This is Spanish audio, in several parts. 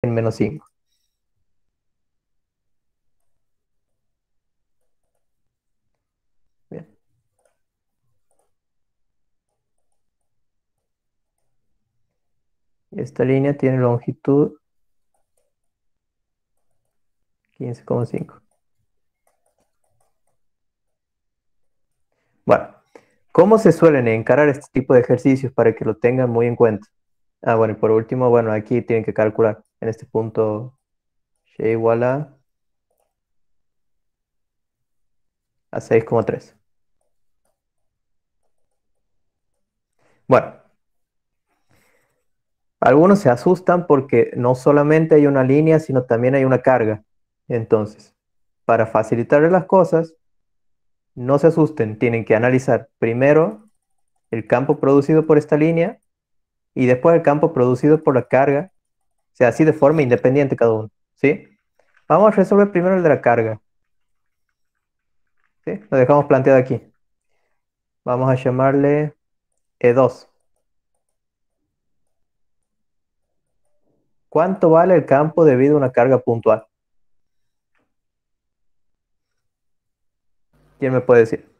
en -5. Bien. Y esta línea tiene longitud 15,5. Bueno, ¿cómo se suelen encarar este tipo de ejercicios para que lo tengan muy en cuenta? Ah, bueno, y por último, bueno, aquí tienen que calcular en este punto y igual a 6,3. Bueno, algunos se asustan porque no solamente hay una línea, sino también hay una carga. Entonces, para facilitarles las cosas, no se asusten, tienen que analizar primero el campo producido por esta línea y después el campo producido por la carga, o sea, así de forma independiente cada uno, ¿sí? Vamos a resolver primero el de la carga, ¿sí? Lo dejamos planteado aquí. Vamos a llamarle E2. ¿Cuánto vale el campo debido a una carga puntual? ¿Quién me puede decir?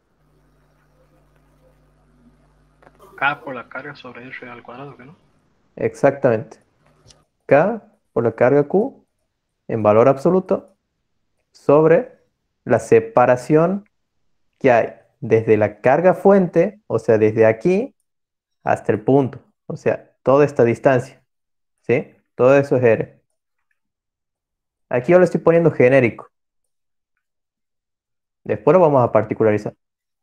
K por la carga sobre R al cuadrado, ¿qué no? Exactamente. K por la carga Q en valor absoluto sobre la separación que hay desde la carga fuente, o sea, desde aquí hasta el punto, o sea, toda esta distancia, ¿sí? Todo eso es R. Aquí yo lo estoy poniendo genérico. Después lo vamos a particularizar.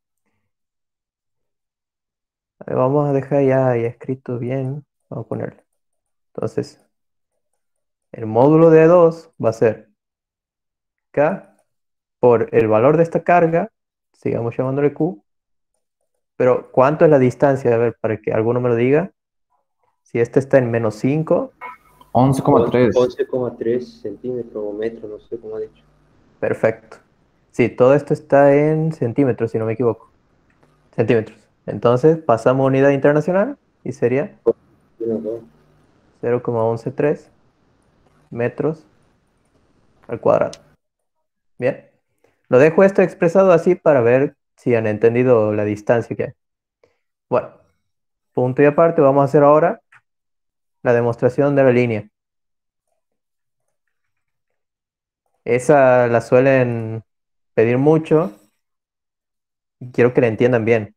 Vamos a dejar ya escrito bien. Vamos a ponerlo. Entonces, el módulo de 2 va a ser K por el valor de esta carga, sigamos llamándole Q, pero ¿cuánto es la distancia? A ver, para que alguno me lo diga. Si este está en -5, 11,3. 11,3 centímetros o metros, no sé cómo ha dicho. perfecto. Sí, todo esto está en centímetros, si no me equivoco. Centímetros. Entonces, pasamos a unidad internacional y sería 0,113 metros al cuadrado. Bien. Lo dejo esto expresado así para ver si han entendido la distancia que hay. Bueno, punto y aparte, vamos a hacer ahora la demostración de la línea. Esa la suelen pedir mucho y quiero que la entiendan bien.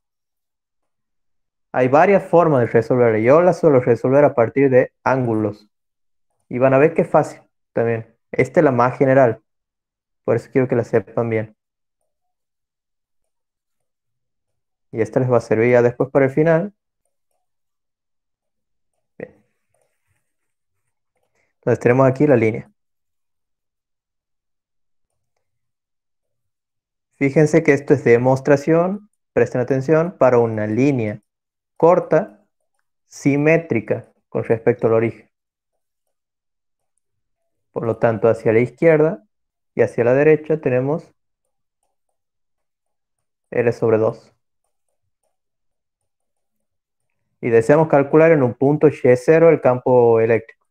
Hay varias formas de resolverla. Yo la suelo resolver a partir de ángulos. Y van a ver que es fácil también. Esta es la más general. Por eso quiero que la sepan bien. Y esta les va a servir ya después para el final. Bien. Entonces tenemos aquí la línea. Fíjense que esto es demostración, presten atención, para una línea corta, simétrica con respecto al origen. Por lo tanto, hacia la izquierda y hacia la derecha tenemos L sobre 2. Y deseamos calcular en un punto Y0 el campo eléctrico.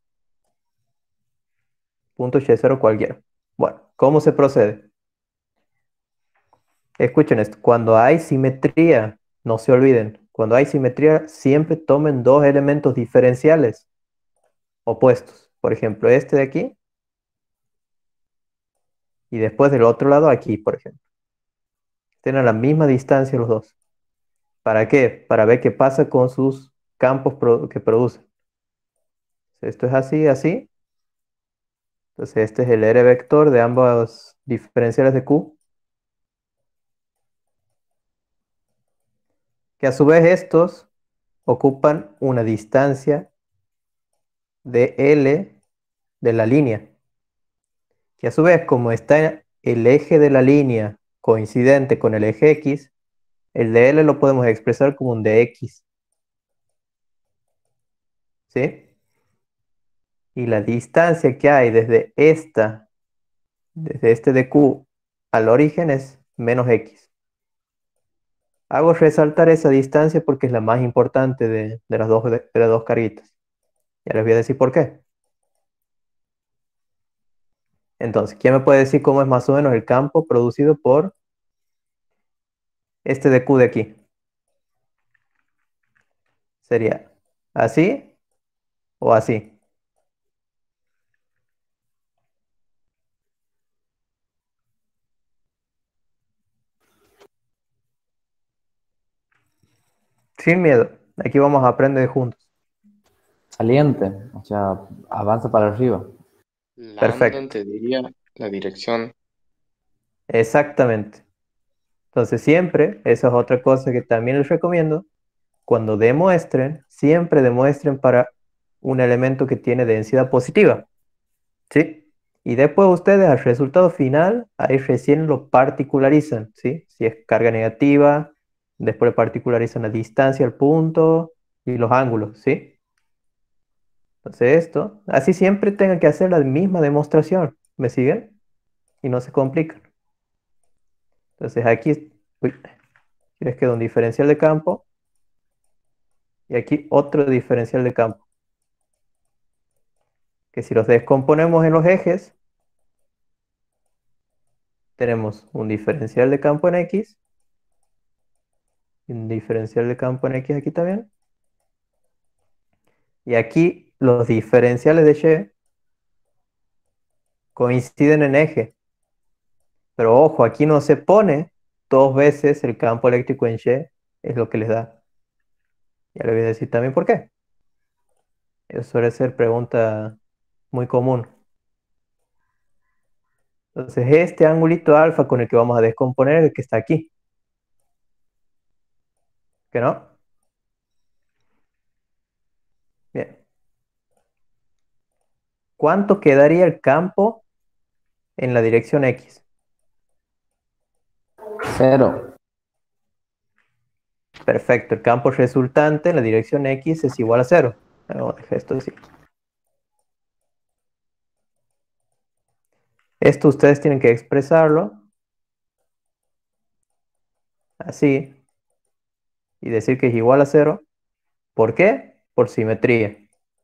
Punto Y0 cualquiera. Bueno, ¿cómo se procede? Escuchen esto. Cuando hay simetría, no se olviden, cuando hay simetría, siempre tomen dos elementos diferenciales opuestos. Por ejemplo, este de aquí y después del otro lado aquí, por ejemplo. Tienen la misma distancia los dos. ¿Para qué? Para ver qué pasa con sus campos que producen. Esto es así, así. Entonces este es el R vector de ambos diferenciales de Q. Que a su vez estos ocupan una distancia de L de la línea. Que a su vez, como está el eje de la línea coincidente con el eje X, el de L lo podemos expresar como un dx. ¿Sí? Y la distancia que hay desde este de Q al origen es menos X. Hago resaltar esa distancia porque es la más importante de las dos carguitas. Ya les voy a decir por qué. Entonces, ¿quién me puede decir cómo es más o menos el campo producido por este de Q de aquí? ¿Sería así o así? Sin miedo. Aquí vamos a aprender juntos. Saliente, o sea, avanza para arriba. Lambda Perfecto. te diría la dirección. Exactamente. Entonces siempre, esa es otra cosa que también les recomiendo, cuando demuestren, siempre demuestren para un elemento que tiene densidad positiva, ¿sí? Y después ustedes al resultado final, ahí recién lo particularizan, ¿sí? Si es carga negativa, después le particularizan la distancia al punto y los ángulos, ¿sí? Entonces esto, así siempre tengan que hacer la misma demostración, ¿me siguen? Y no se complican. Entonces aquí, uy, aquí les queda un diferencial de campo y aquí otro diferencial de campo, que si los descomponemos en los ejes, tenemos un diferencial de campo en X y un diferencial de campo en X aquí también. Y aquí los diferenciales de Y coinciden en eje. Pero ojo, aquí no se pone dos veces el campo eléctrico en Y, es lo que les da. Ya le voy a decir también por qué. Eso suele ser pregunta muy común. Entonces, este angulito alfa con el que vamos a descomponer es el que está aquí. ¿Que no? Bien. ¿Cuánto quedaría el campo en la dirección X? 0. Perfecto, el campo resultante en la dirección X es igual a 0. Vamos a dejar esto así. Esto ustedes tienen que expresarlo así y decir que es igual a 0. ¿Por qué? Por simetría.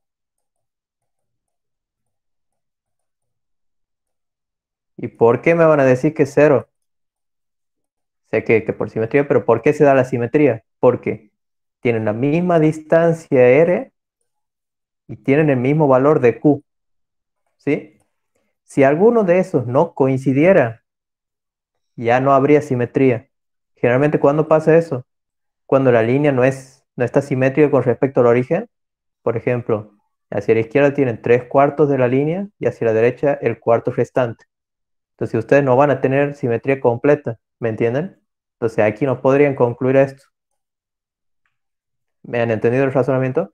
¿Y por qué me van a decir que es 0? Sé que por simetría, pero ¿por qué se da la simetría? Porque tienen la misma distancia R y tienen el mismo valor de Q, ¿sí? Si alguno de esos no coincidiera, ya no habría simetría. Generalmente, ¿cuándo pasa eso? Cuando la línea no está simétrica con respecto al origen. Por ejemplo, hacia la izquierda tienen 3/4 de la línea y hacia la derecha el cuarto restante. Entonces ustedes no van a tener simetría completa, ¿me entienden? Entonces aquí no podrían concluir esto. ¿Me han entendido el razonamiento?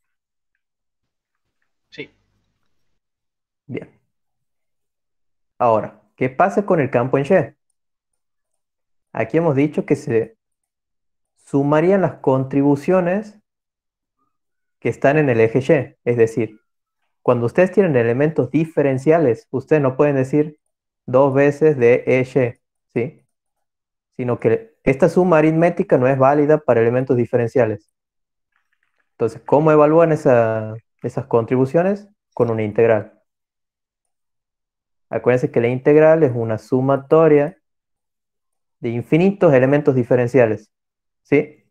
Sí. Bien. Ahora, ¿qué pasa con el campo en Y? Aquí hemos dicho que se sumarían las contribuciones que están en el eje Y. Es decir, cuando ustedes tienen elementos diferenciales, ustedes no pueden decir dos veces de EY, ¿sí? Sino que esta suma aritmética no es válida para elementos diferenciales. Entonces, ¿cómo evalúan esas contribuciones? Con una integral. Acuérdense que la integral es una sumatoria de infinitos elementos diferenciales, ¿sí?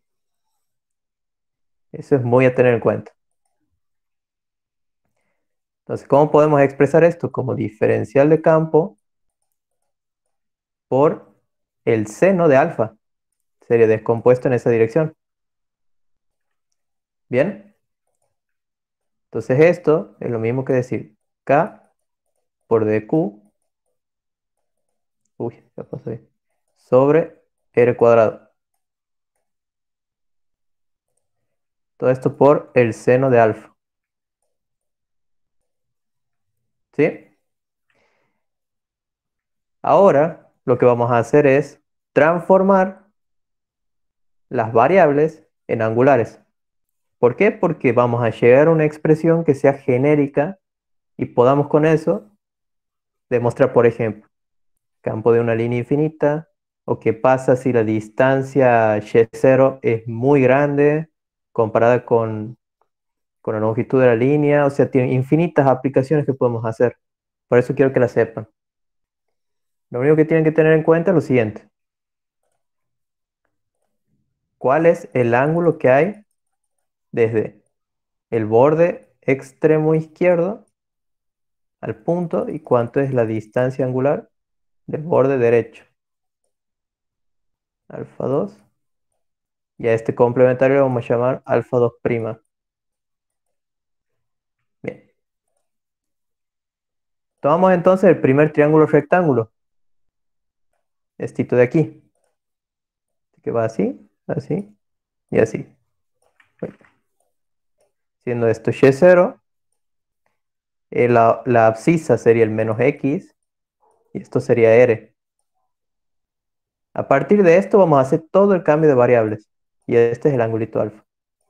Eso es muy a tener en cuenta. Entonces, ¿cómo podemos expresar esto? Como diferencial de campo por el seno de alfa. Sería descompuesto en esa dirección. ¿Bien? Entonces esto es lo mismo que decir K por dq, uy, ya pasó ahí, sobre R cuadrado. Todo esto por el seno de alfa. ¿Sí? Ahora lo que vamos a hacer es transformar las variables en angulares. ¿Por qué? Porque vamos a llegar a una expresión que sea genérica y podamos con eso demostrar, por ejemplo, campo de una línea infinita, o qué pasa si la distancia y0 es muy grande comparada con la longitud de la línea. O sea, tiene infinitas aplicaciones que podemos hacer. Por eso quiero que la sepan. Lo único que tienen que tener en cuenta es lo siguiente. ¿Cuál es el ángulo que hay desde el borde extremo izquierdo al punto y cuánto es la distancia angular del borde derecho? Alfa 2. Y a este complementario lo vamos a llamar alfa 2'. Bien. Tomamos entonces el primer triángulo rectángulo. Estito de aquí. Que va así, así y así. Siendo esto y0, la abscisa sería el menos x y esto sería r. A partir de esto vamos a hacer todo el cambio de variables. Y este es el angulito alfa.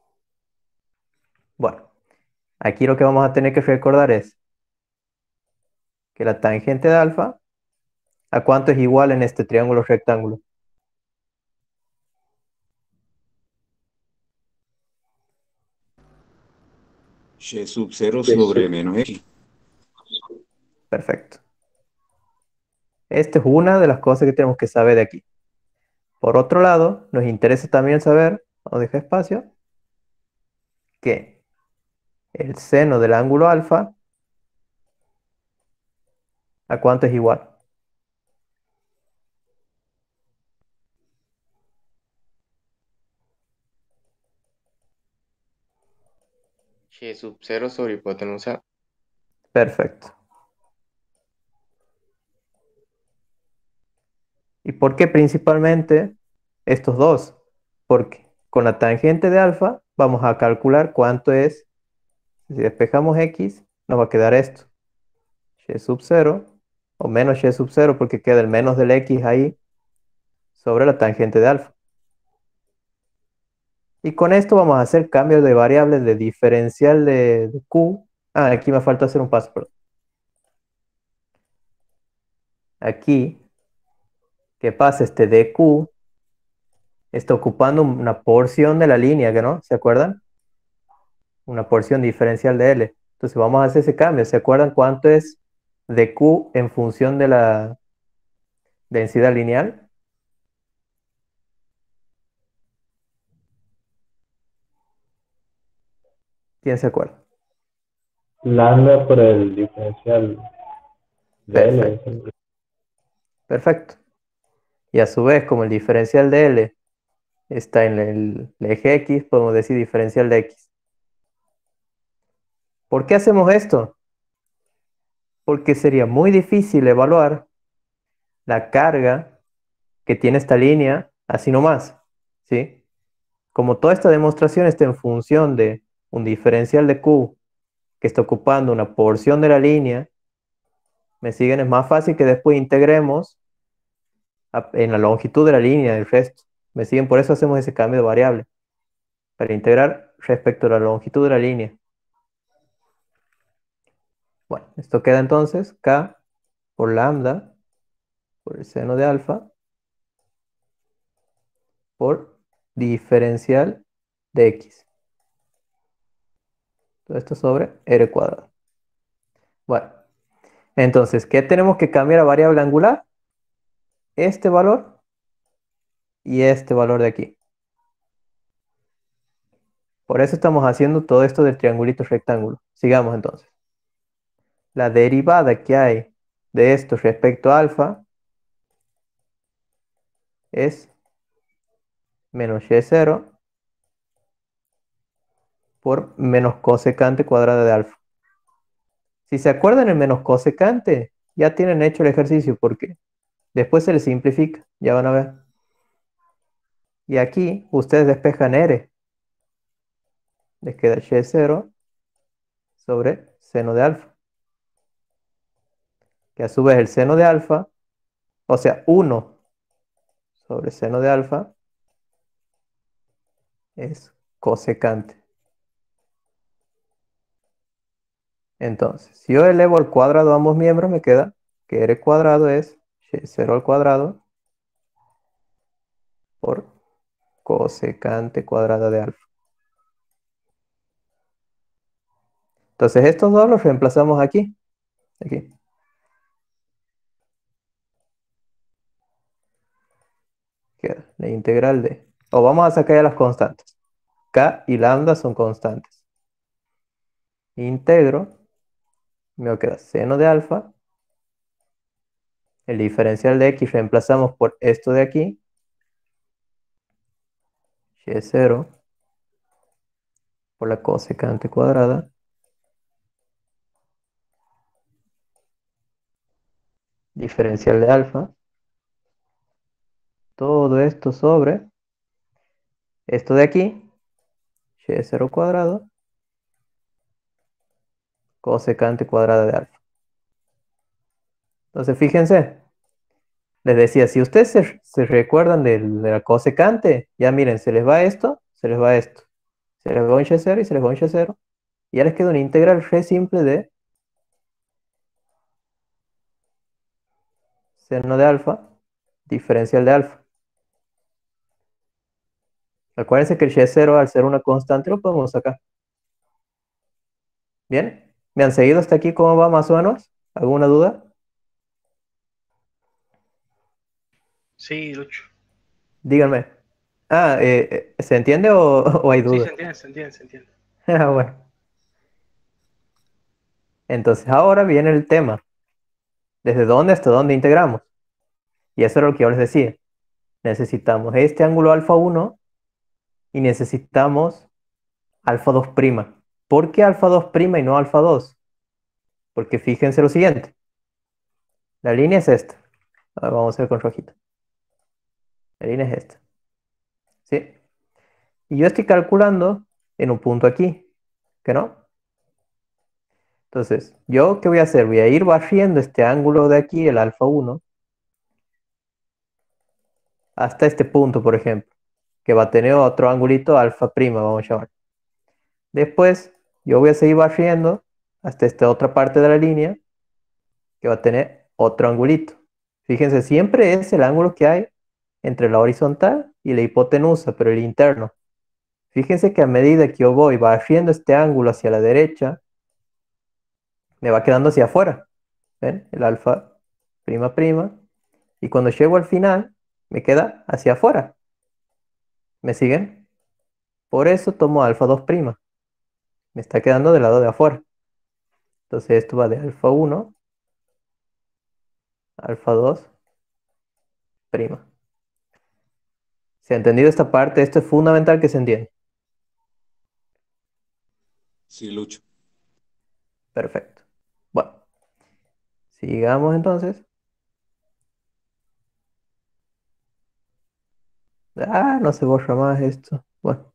Bueno, aquí lo que vamos a tener que recordar es que la tangente de alfa, ¿a cuánto es igual en este triángulo rectángulo? Y sub 0 Y sobre sub, menos x. Perfecto. Esta es una de las cosas que tenemos que saber de aquí. Por otro lado, nos interesa también saber, vamos a dejar espacio, que el seno del ángulo alfa, ¿a cuánto es igual? Y sub 0 sobre hipotenusa. Perfecto. ¿Y por qué principalmente estos dos? Porque con la tangente de alfa vamos a calcular cuánto es, si despejamos x, nos va a quedar esto. Y sub 0, o menos y sub 0, porque queda el menos del x ahí sobre la tangente de alfa. Y con esto vamos a hacer cambios de variables de diferencial de q. Ah, aquí me falta hacer un paso, perdón. Aquí, que pasa este dq, está ocupando una porción de la línea, ¿que no? ¿Se acuerdan? Una porción diferencial de L. Entonces vamos a hacer ese cambio. ¿Se acuerdan cuánto es de Q en función de la densidad lineal? ¿Quién se acuerda? Lambda por el diferencial de L. Perfecto. Perfecto. Y a su vez, como el diferencial de L está en el eje X, podemos decir diferencial de X. ¿Por qué hacemos esto? Porque sería muy difícil evaluar la carga que tiene esta línea así nomás, ¿sí? Como toda esta demostración está en función de un diferencial de Q que está ocupando una porción de la línea, ¿me siguen? Es más fácil que después integremos en la longitud de la línea el resto. ¿Me siguen? Por eso hacemos ese cambio de variable, para integrar respecto a la longitud de la línea. Bueno, esto queda entonces K por lambda, por el seno de alfa, por diferencial de X. Todo esto sobre R cuadrado. Bueno, entonces, ¿qué tenemos que cambiar a variable angular? Este valor y este valor de aquí. Por eso estamos haciendo todo esto del triangulito rectángulo. Sigamos entonces. La derivada que hay de esto respecto a alfa es menos y0 por menos cosecante cuadrada de alfa. Si se acuerdan el menos cosecante, ya tienen hecho el ejercicio porque después se les simplifica, ya van a ver. Y aquí ustedes despejan r. Les queda y0 sobre seno de alfa. Que a su vez el seno de alfa, o sea, 1 sobre seno de alfa, es cosecante. Entonces, si yo elevo al cuadrado a ambos miembros, me queda que r cuadrado es y0 al cuadrado por cosecante cuadrada de alfa. Entonces, estos dos los reemplazamos aquí. Aquí. queda la integral de... O vamos a sacar ya las constantes. K y lambda son constantes. Integro, me queda seno de alfa. El diferencial de x reemplazamos por esto de aquí. Y0 por la cosecante cuadrada. Diferencial de alfa. Todo esto sobre esto de aquí. Y0 cuadrado. Cosecante cuadrada de alfa. Entonces, fíjense. Les decía, si ustedes se recuerdan de la cosecante, ya miren, se les va esto, se les va esto. Se les va un y0 y se les va un y0. Y ya les queda una integral re simple de seno de alfa, diferencial de alfa. Acuérdense que el y0 al ser una constante lo podemos sacar. ¿Bien? ¿Me han seguido hasta aquí? ¿Cómo va más o menos? ¿Alguna duda? Sí, Lucho. Díganme. Ah, ¿se entiende o hay Sí, duda? se entiende, se entiende, se entiende. Ah, bueno. Entonces ahora viene el tema. ¿Desde dónde hasta dónde integramos? Y eso era lo que yo les decía. Necesitamos este ángulo alfa 1 y necesitamos alfa 2'. ¿Por qué alfa 2' y no alfa 2? Porque fíjense lo siguiente. La línea es esta. Ahora vamos a ver con rojito. La línea es esta. ¿Sí? Y yo estoy calculando en un punto aquí. ¿Que no? Entonces, ¿yo qué voy a hacer? Voy a ir barriendo este ángulo de aquí, el alfa 1, hasta este punto, por ejemplo, que va a tener otro angulito alfa', vamos a llamar. Después, yo voy a seguir barriendo hasta esta otra parte de la línea, que va a tener otro angulito. Fíjense, siempre es el ángulo que hay entre la horizontal y la hipotenusa, pero el interno. Fíjense que a medida que yo voy barriendo este ángulo hacia la derecha, me va quedando hacia afuera. ¿Ven? El alfa'. Y cuando llego al final, me queda hacia afuera. ¿Me siguen? Por eso tomo alfa 2'. Me está quedando del lado de afuera. Entonces esto va de alfa 1, alfa 2'. ¿Se ha entendido esta parte? Esto es fundamental que se entienda. Sí, Lucho. Perfecto. Bueno, sigamos entonces. Ah, no se borra más esto. Bueno,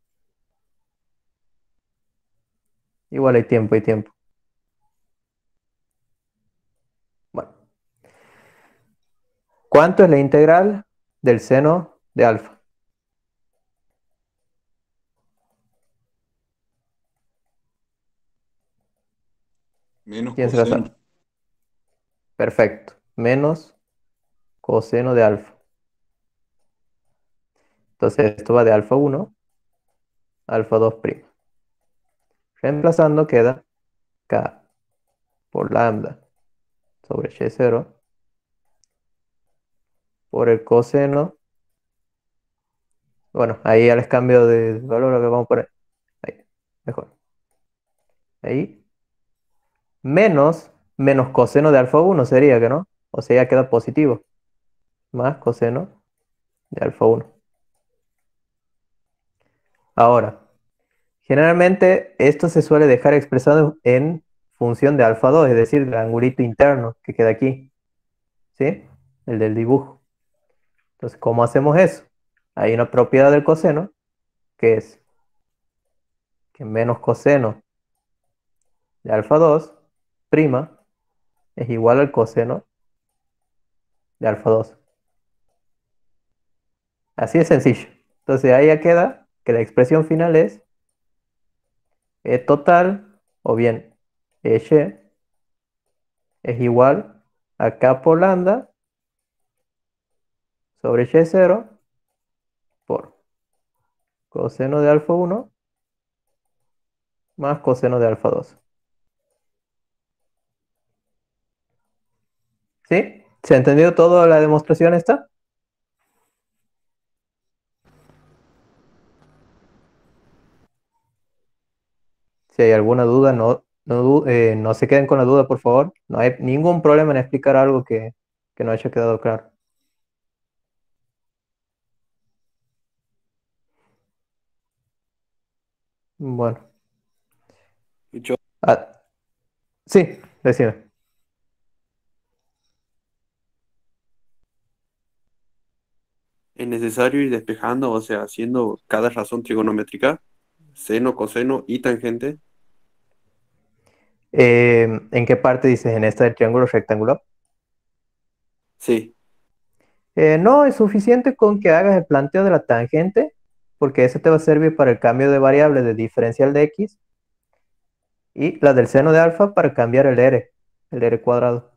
igual hay tiempo, hay tiempo. Bueno, ¿cuánto es la integral del seno de alfa? Menos ¿Quién se la sabe? coseno. Perfecto. Menos coseno de alfa. Entonces esto va de alfa 1, alfa 2'. Reemplazando queda K por lambda sobre Y0 por el coseno. Bueno, ahí ya les cambio de valor, lo que vamos a poner. Ahí, mejor. Ahí. Menos coseno de alfa 1 sería, que no? O sea, ya queda positivo. Más coseno de alfa 1. Ahora, generalmente esto se suele dejar expresado en función de alfa 2, es decir, el angulito interno que queda aquí. ¿Sí? El del dibujo. Entonces, ¿cómo hacemos eso? Hay una propiedad del coseno que es que menos coseno de alfa 2' es igual al coseno de alfa 2. Así de sencillo. Entonces ahí ya queda que la expresión final es E total, o bien EY, es igual a K por lambda sobre Y0 por coseno de alfa 1 más coseno de alfa 2. ¿Sí? ¿Se ha entendido toda la demostración esta? Si hay alguna duda, no se queden con la duda, por favor. No hay ningún problema en explicar algo que no haya quedado claro. Bueno. Lucho, Ah, sí, decime. es necesario ir despejando, o sea, haciendo cada razón trigonométrica, seno, coseno y tangente. ¿En qué parte dices? ¿En esta del triángulo rectangular? Sí, No, es suficiente con que hagas el planteo de la tangente, porque eso te va a servir para el cambio de variable de diferencial de x, y la del seno de alfa para cambiar el r cuadrado.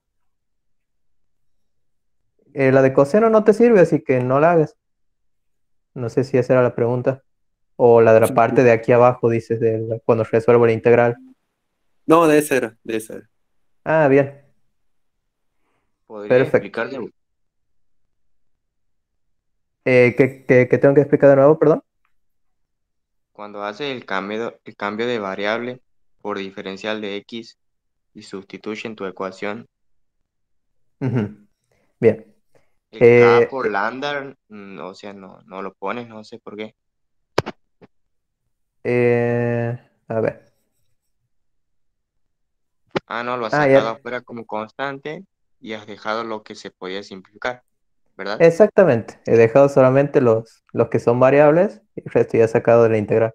La de coseno no te sirve, así que no la hagas. No sé si esa era la pregunta. O la de la sí. parte de aquí abajo, dices, cuando resuelvo la integral. No, de esa era, de esa era. Ah, bien, ¿Podría perfecto. explicar ¿Qué tengo que explicar de nuevo, perdón? cuando haces el cambio de variable por diferencial de x y sustituye en tu ecuación Ujú. Bien. el k Eh, por lambda, o sea, no lo pones, no sé por qué. a ver. Ah, no, lo has Ah, sacado ya. afuera como constante y has dejado lo que se podía simplificar, ¿verdad? Exactamente. He dejado solamente los que son variables y el resto ya he sacado de la integral.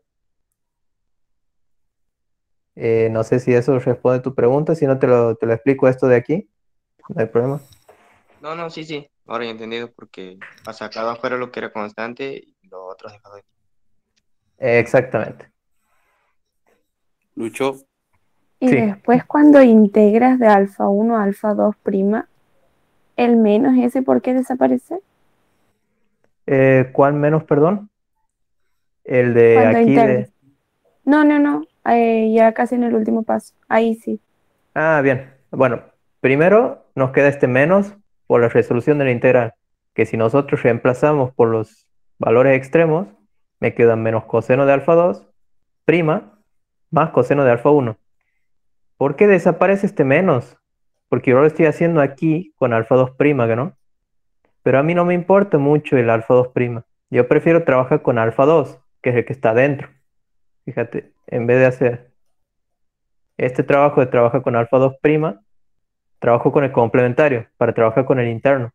No sé si eso responde a tu pregunta. Si no, te lo explico esto de aquí. No hay problema. No, no, sí, sí, ahora ya he entendido porque has sacado afuera lo que era constante y lo otro has dejado ahí. Exactamente. Lucho, Y Sí. después cuando integras de alfa 1 a alfa 2 prima, el menos ese, ¿por qué desaparece? ¿Cuál menos, perdón? El de Cuando aquí integras. de... No, ya casi en el último paso. Ahí sí. Ah, bien. Bueno, primero nos queda este menos por la resolución de la integral, que si nosotros reemplazamos por los valores extremos, me queda menos coseno de alfa 2 prima más coseno de alfa 1. ¿Por qué desaparece este menos? Porque yo lo estoy haciendo aquí con alfa 2 prima, ¿que no? Pero a mí no me importa mucho el alfa 2 prima. Yo prefiero trabajar con alfa 2, que es el que está dentro. Fíjate, en vez de hacer este trabajo de trabajar con alfa 2 prima, trabajo con el complementario para trabajar con el interno.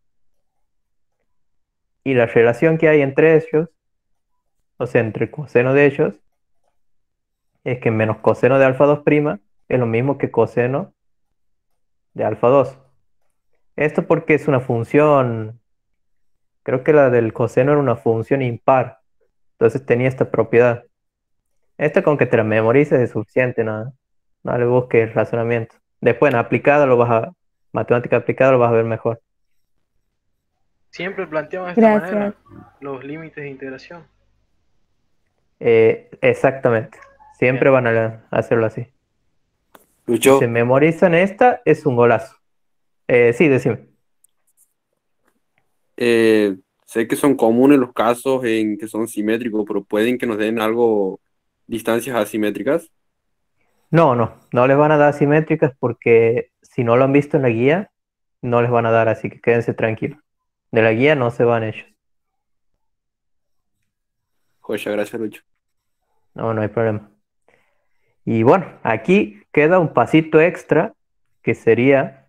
Y la relación que hay entre ellos, o sea, entre el coseno de ellos, es que menos coseno de alfa 2 prima es lo mismo que coseno de alfa 2. Esto porque es una función, creo que la del coseno era una función impar, entonces tenía esta propiedad. Esta con que te la memorices es suficiente, nada, no le busques razonamiento. Después en aplicada matemática aplicada lo vas a ver mejor. Siempre planteamos de esta Gracias. manera los límites de integración. Exactamente, siempre Bien. van a hacerlo así. Si se Lucho, memorizan esta, es un golazo. Sí, decime. sé que son comunes los casos en que son simétricos, pero pueden que nos den algo, distancias asimétricas. No les van a dar simétricas porque si no lo han visto en la guía, no les van a dar, así que quédense tranquilos. De la guía no se van ellos. Joya, gracias, Lucho. No hay problema. Y bueno, aquí queda un pasito extra que sería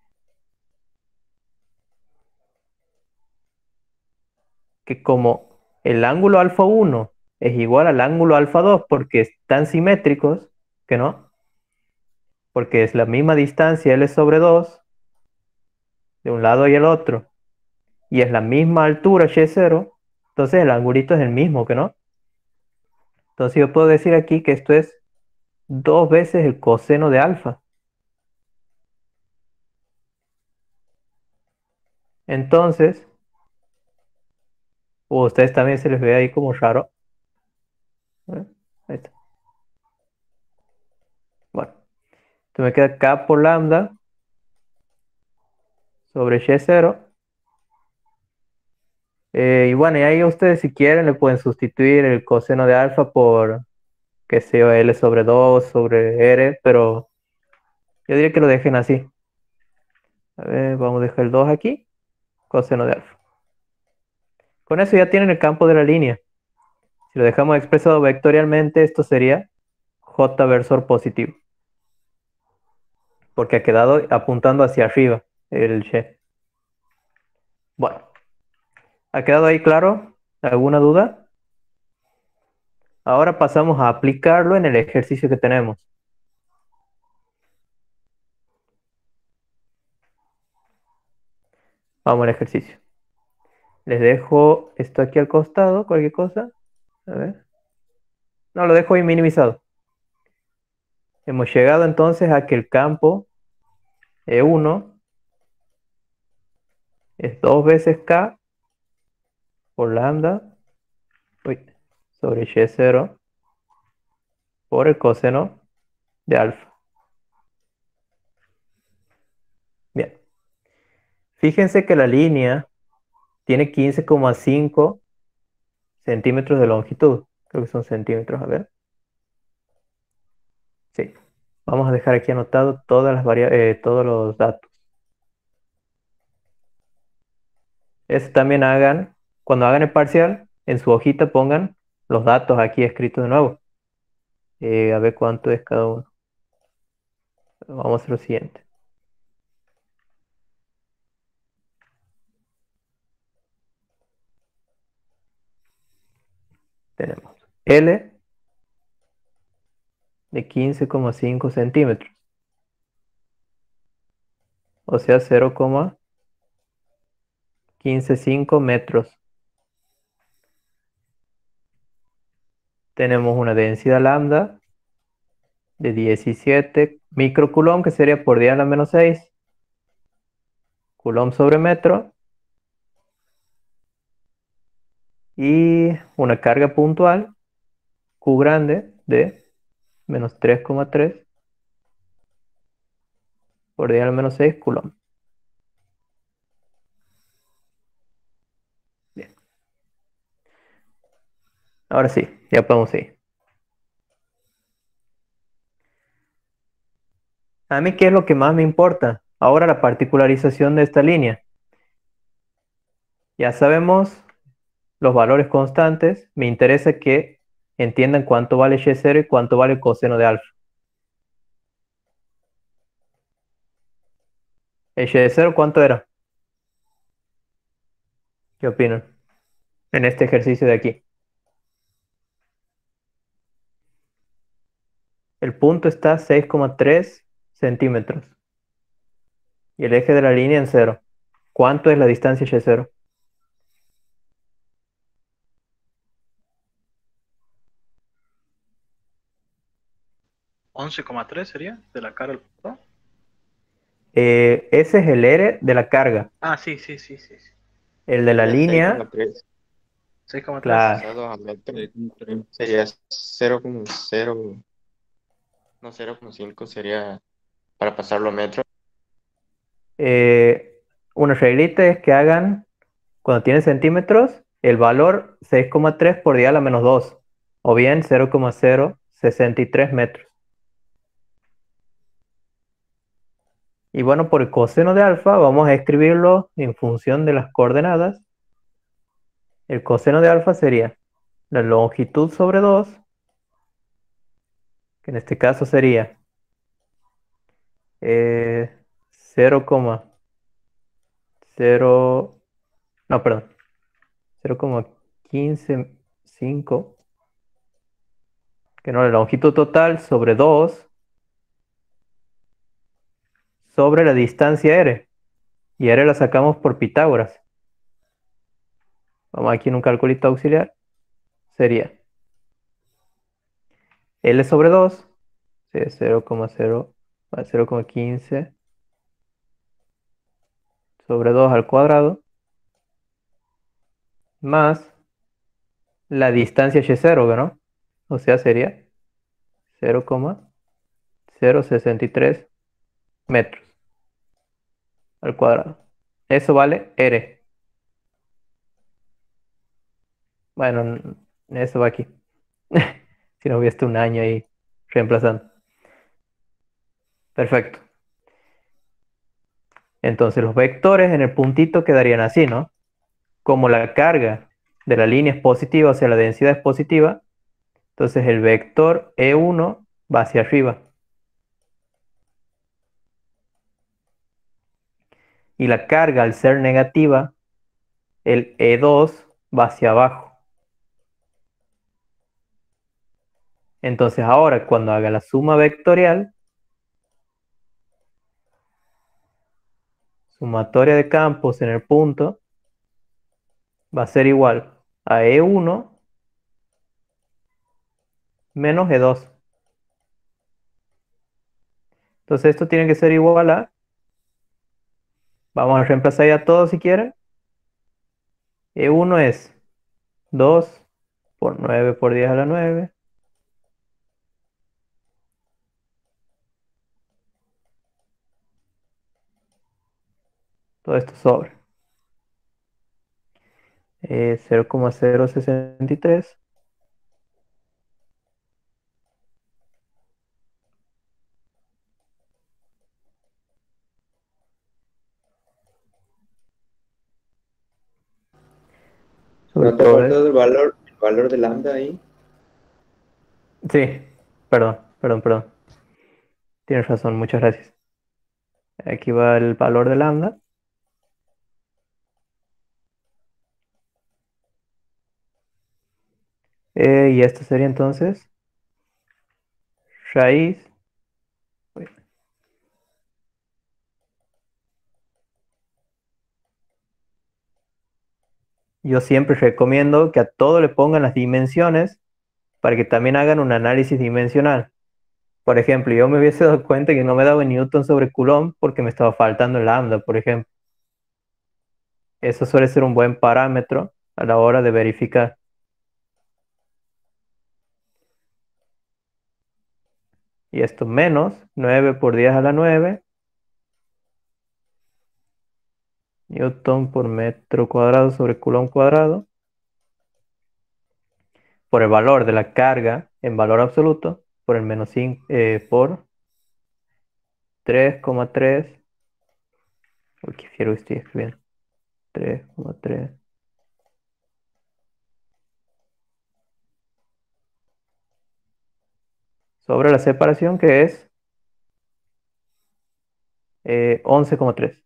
que como el ángulo alfa 1 es igual al ángulo alfa 2 porque están simétricos, que no, porque es la misma distancia L sobre 2 de un lado y el otro, y es la misma altura Y0, entonces el angulito es el mismo, que no. Entonces yo puedo decir aquí que esto es dos veces el coseno de alfa. Entonces, a ustedes también se les ve ahí como raro. Ahí está. Bueno, esto me queda K por lambda sobre Y0. Y bueno, y ahí ustedes si quieren le pueden sustituir el coseno de alfa por, qué sé yo, L sobre 2 sobre R, pero yo diría que lo dejen así. A ver, vamos a dejar el 2 aquí, coseno de alfa. Con eso ya tienen el campo de la línea. Si lo dejamos expresado vectorialmente, esto sería J versor positivo. Porque ha quedado apuntando hacia arriba el Y. Bueno, ¿ha quedado ahí claro? ¿Alguna duda? Ahora pasamos a aplicarlo en el ejercicio que tenemos. Vamos al ejercicio. Les dejo esto aquí al costado, cualquier cosa. A ver. No, lo dejo ahí minimizado. Hemos llegado entonces a que el campo E1 es 2 veces K por lambda sobre Y0 por el coseno de alfa. Bien. Fíjense que la línea tiene 15,5 centímetros de longitud. Creo que son centímetros, a ver. Sí. Vamos a dejar aquí anotado todas las todos los datos. Eso también cuando hagan el parcial, en su hojita pongan los datos aquí escritos de nuevo. A ver cuánto es cada uno. Vamos a hacer lo siguiente. Tenemos L de 15,5 centímetros. O sea, 0,155 metros. Tenemos una densidad lambda de 17 microcoulomb, que sería por 10 a la menos 6 coulomb sobre metro. Y una carga puntual, Q grande, de menos 3,3 por 10 a la menos 6 coulomb. Bien. Ahora sí, ya podemos seguir. A mí, ¿qué es lo que más me importa? Ahora la particularización de esta línea. Ya sabemos los valores constantes. Me interesa que entiendan cuánto vale Y0 y cuánto vale el coseno de alfa. ¿El Y0 cuánto era? ¿Qué opinan? En este ejercicio de aquí. El punto está a 6,3 centímetros. Y el eje de la línea en 0. ¿Cuánto es la distancia Y0? 11,3 sería de la cara al punto. Ese es el R de la carga. Ah, sí, sí, sí, sí, sí. El de la Sería línea, 6,3. 6,3. claro. Pasado a metro, sería 0,0. No, 0,5 sería para pasarlo a metro. Una reglita es que hagan, cuando tienen centímetros, el valor 6,3 por 10 a la menos 2. O bien 0,063 metros. Y bueno, por el coseno de alfa vamos a escribirlo en función de las coordenadas. El coseno de alfa sería la longitud sobre 2, que en este caso sería 0,0, no, perdón, 0,155, que no, la longitud total sobre 2 sobre la distancia R. Y R la sacamos por Pitágoras. Vamos aquí en un calculito auxiliar. Sería L sobre 2, 0,15 sobre 2 al cuadrado, más la distancia Y0, ¿no? O sea, sería 0,063 metros al cuadrado. Eso vale R. Bueno, eso va aquí. Si no hubiese un año ahí reemplazando. Perfecto. Entonces los vectores en el puntito quedarían así, ¿no? Como la carga de la línea es positiva, o sea, la densidad es positiva, entonces el vector E1 va hacia arriba. Y la carga, al ser negativa, el E2 va hacia abajo. Entonces ahora, cuando haga la suma vectorial, sumatoria de campos en el punto, va a ser igual a E1 menos E2. Entonces esto tiene que ser igual a, vamos a reemplazar ya todo si quieren. E1 es 2 por 9 por 10 a la 9. Todo esto sobre 0,063. Sobre ¿No te ha todo esto. faltado el valor de lambda ahí? Sí, perdón. Tienes razón, muchas gracias. Aquí va el valor de lambda. Y esto sería entonces raíz. Yo siempre recomiendo que a todo le pongan las dimensiones para que también hagan un análisis dimensional. Por ejemplo, yo me hubiese dado cuenta que no me daba Newton sobre Coulomb porque me estaba faltando el lambda, por ejemplo. Eso suele ser un buen parámetro a la hora de verificar. Y esto menos 9 por 10 a la 9 Newton por metro cuadrado sobre Coulomb cuadrado, por el valor de la carga en valor absoluto, por el menos 5, por 3,3. Uy, qué fiero estoy escribiendo. 3,3. Sobre la separación que es 11,3.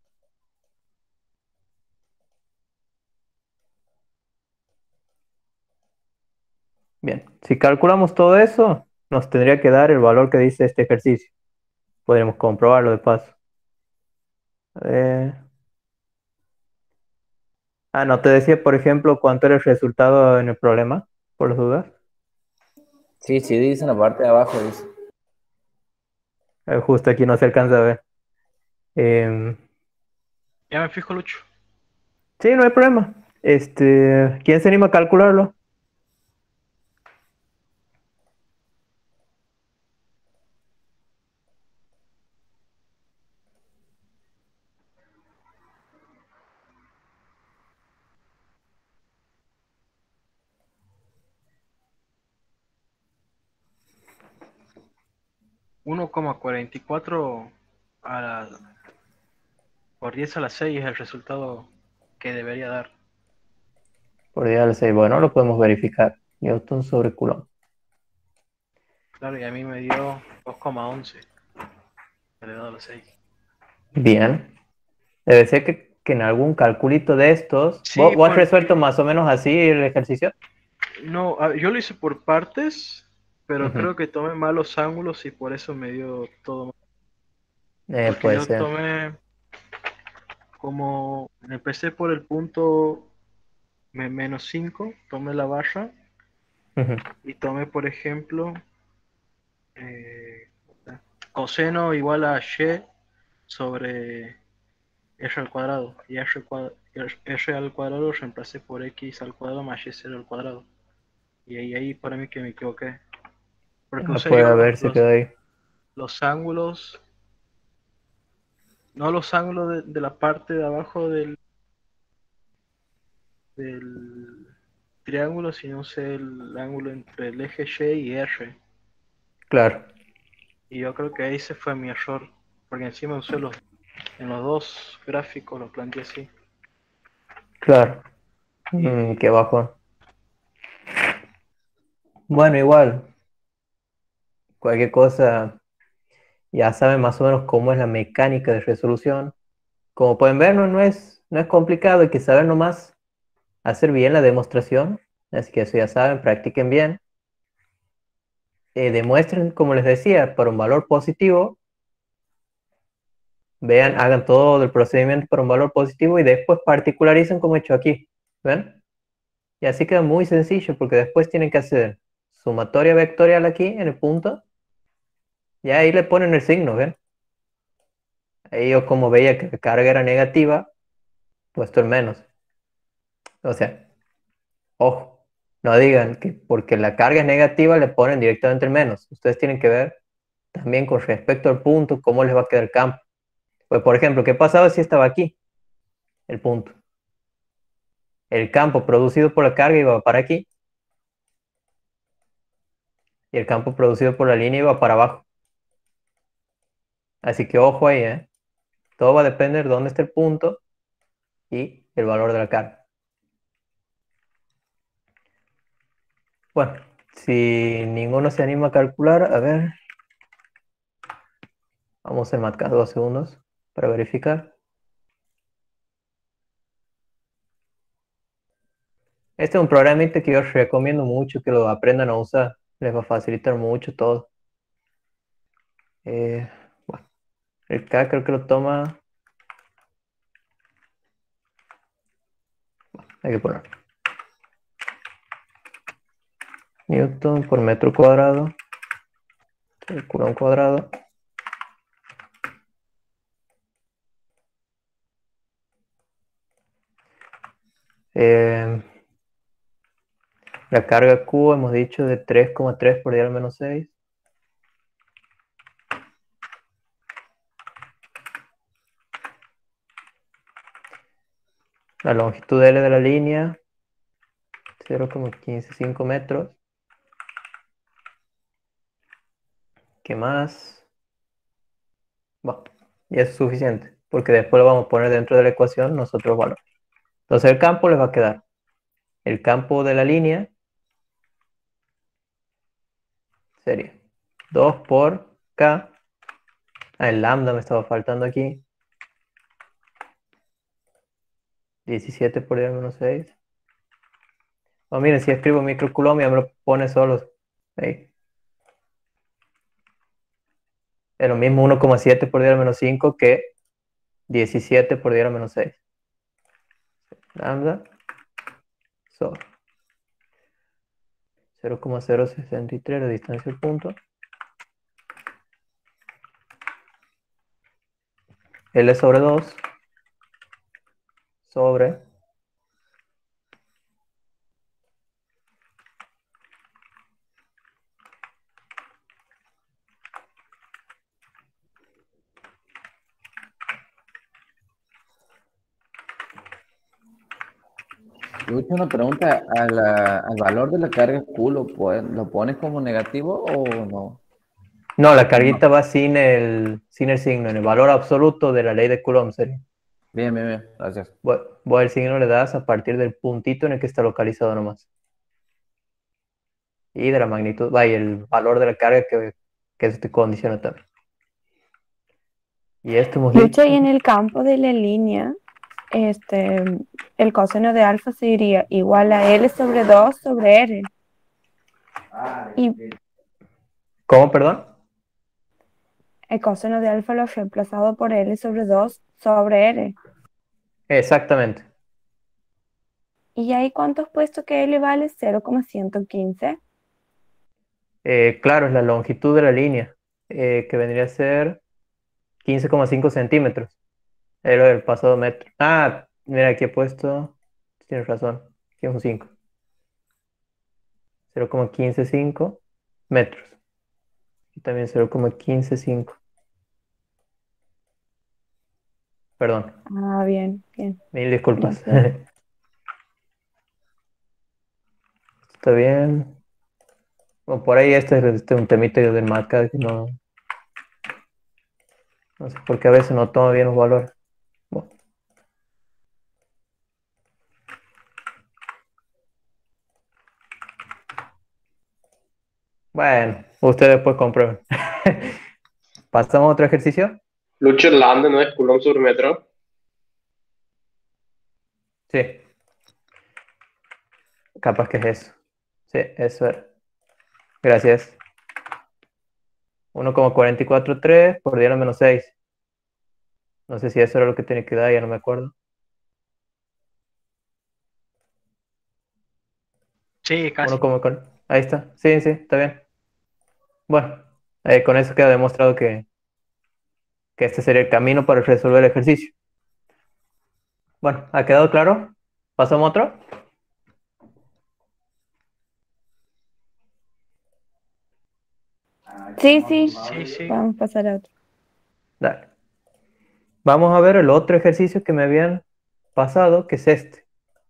Bien, si calculamos todo eso, nos tendría que dar el valor que dice este ejercicio. Podríamos comprobarlo de paso. No te decía, por ejemplo, cuánto era el resultado en el problema, por las dudas. Sí, sí, dice en la parte de abajo, dice. Justo aquí no se alcanza a ver. Em, Ya me fijo, Lucho. sí, no hay problema. ¿Quién se anima a calcularlo? Uno coma 44 a la, por 10 a la 6 es el resultado que debería dar. Por día al 6. Bueno, lo podemos verificar. Newton sobre Coulomb. Claro, y a mí me dio 2,11 elevado a la 6. Bien. Debe ser que en algún calculito de estos. Sí, ¿Vos has resuelto más o menos así el ejercicio? No, yo lo hice por partes, pero Ujú. creo que tomé malos ángulos y por eso me dio todo mal. Porque Puede yo ser. tomé, como empecé por el punto menos 5, tomé la barra Ujú. y tomé, por ejemplo, eh, coseno igual a y sobre r al cuadrado. Y r al cuadrado lo reemplacé por x al cuadrado más y0 al cuadrado. Y ahí para mí que me equivoqué. Porque usé Puede yo haber, se quedó ahí. los ángulos, no los ángulos de la parte de abajo del triángulo, sino usé el ángulo entre el eje Y y R. Claro, Y yo creo que ahí se fue mi error, porque encima en los dos gráficos los planteé así. claro. Y Qué bajón. Bueno, igual, cualquier cosa, ya saben más o menos cómo es la mecánica de resolución. Como pueden ver, no es complicado, hay que saber nomás hacer bien la demostración. Así que eso ya saben, practiquen bien. Demuestren, como les decía, para un valor positivo. Vean, hagan todo el procedimiento para un valor positivo y después particularicen como he hecho aquí. ¿Ven? Y así queda muy sencillo porque después tienen que hacer sumatoria vectorial aquí en el punto. Y ahí le ponen el signo, ¿ven? Ahí yo como veía que la carga era negativa, puesto el menos. O sea, ojo, no digan que porque la carga es negativa le ponen directamente el menos. Ustedes tienen que ver también con respecto al punto cómo les va a quedar el campo. Pues por ejemplo, ¿qué pasaba si estaba aquí? El punto. El campo producido por la carga iba para aquí y el campo producido por la línea iba para abajo. Así que ojo ahí, ¿eh? Todo va a depender de dónde esté el punto y el valor de la carga. Bueno, si ninguno se anima a calcular, a ver, vamos a marcar 2 segundos para verificar. Este es un programita que yo os recomiendo mucho que lo aprendan a usar. Les va a facilitar mucho todo. Bueno, el K creo que lo toma. Hay que poner Newton por metro cuadrado. El Coulomb cuadrado. La carga Q hemos dicho de 3,3 por 10 al menos 6. La longitud L de la línea, 0,155 metros. ¿Qué más? Bueno, y eso es suficiente, porque después lo vamos a poner dentro de la ecuación nosotros valores. Entonces el campo les va a quedar. El campo de la línea sería 2 por K. El lambda me estaba faltando aquí. 17 por 10 menos 6. Oh, miren, si escribo microcoulomb ya me lo pone solo. Ahí. Es lo mismo 1,7 por 10 menos 5 que 17 por 10 menos 6. Lambda sobre 0,063 la distancia del punto. L sobre 2 sobre Lucho, una pregunta, ¿al valor de la carga Q lo pones como negativo o no? No, la carguita va sin el signo, en el valor absoluto de la ley de Coulomb sería. Bien, bien, bien, gracias. Vos el signo le das a partir del puntito en el que está localizado nomás. Y de la magnitud, y el valor de la carga que eso te condiciona también. Y esto hemos Lucho, y dicho. en el campo de la línea, el coseno de alfa sería igual a L sobre 2 sobre R. Y ¿Cómo, perdón? el coseno de alfa lo he reemplazado por L sobre 2 sobre R. Exactamente. ¿Y ahí cuánto has puesto que L vale? 0,115. Claro, es la longitud de la línea, que vendría a ser 15,5 centímetros. Era el pasado metro. Ah, mira, aquí he puesto. Tienes razón. Aquí es un 5. 0,155 metros. Y también 0,155. Perdón, Ah, bien, bien. mil disculpas. Bien, bien. está bien. Bueno, por ahí este es un temita del marca que no sé por qué a veces no toma bien los valores. Bueno. Bueno, ustedes después comprueben. ¿Pasamos a otro ejercicio? Lucho, Lambda no es Coulomb sobre metro. Sí. Capaz que es eso. Sí, eso era. Gracias. 1,443 por 10 a la menos 6. No sé si eso era lo que tenía que dar, ya no me acuerdo. Sí, casi. Ahí está. Sí, está bien. Bueno, con eso queda demostrado que este sería el camino para resolver el ejercicio. Bueno, ¿ha quedado claro? ¿Pasamos a otro? Sí, sí. Sí. Vamos a pasar a otro. Dale. Vamos a ver el otro ejercicio que me habían pasado, que es este.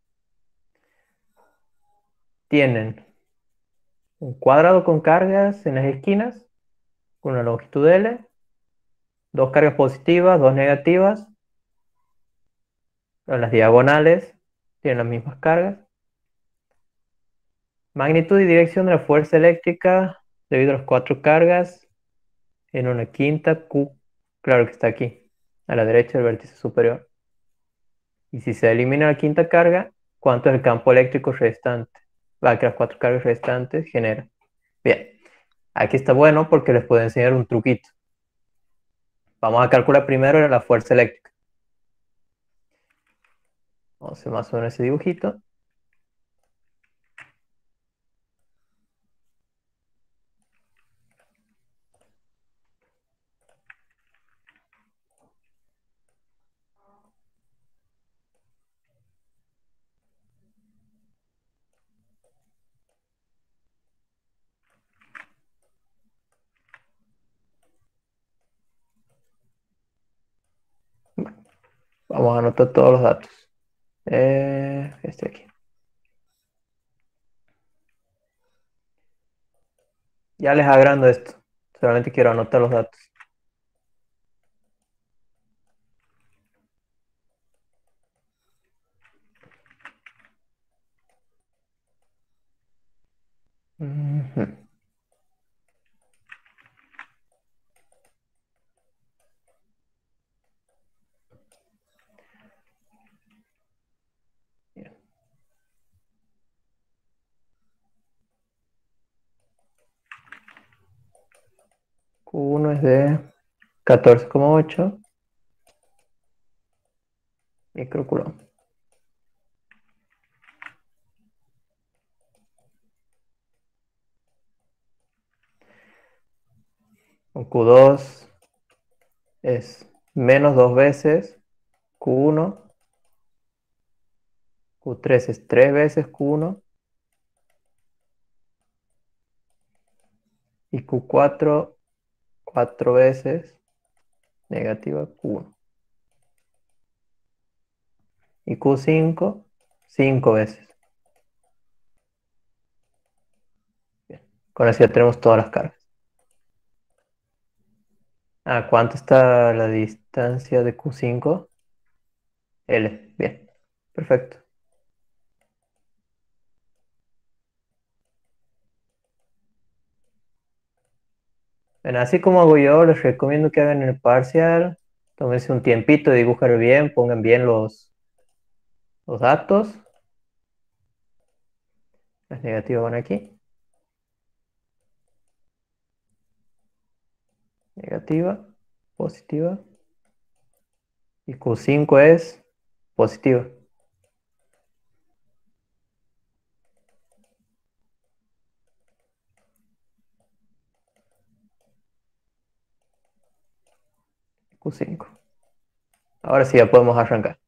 Tienen un cuadrado con cargas en las esquinas, con una longitud L, dos cargas positivas, dos negativas. En las diagonales tienen las mismas cargas. Magnitud y dirección de la fuerza eléctrica debido a las cuatro cargas en una quinta Q. Claro que está aquí, a la derecha del vértice superior. Y si se elimina la quinta carga, ¿cuánto es el campo eléctrico restante? Va, que las cuatro cargas restantes generan. Bien, aquí está bueno porque les puedo enseñar un truquito. Vamos a calcular primero la fuerza eléctrica. Vamos a hacer más o menos ese dibujito. Vamos a anotar todos los datos. Este aquí. Ya les agrando esto. Solamente quiero anotar los datos. Ujú. Bien. Q1 es de 14,8 microcoulomb. Q2 es menos 2 veces Q1. Q3 es 3 veces Q1. Y Q4, 4 veces negativa Q1. Y Q5, 5 veces. Bien. Con eso ya tenemos todas las cargas. ¿Cuánto está la distancia de Q5? L. Bien. Perfecto. Bueno, así como hago yo, les recomiendo que hagan el parcial. Tómense un tiempito de dibujar bien, pongan bien los datos. Las negativas van aquí. Negativa, positiva. Y Q5 es positiva. Q5. Ahora sí ya podemos arrancar.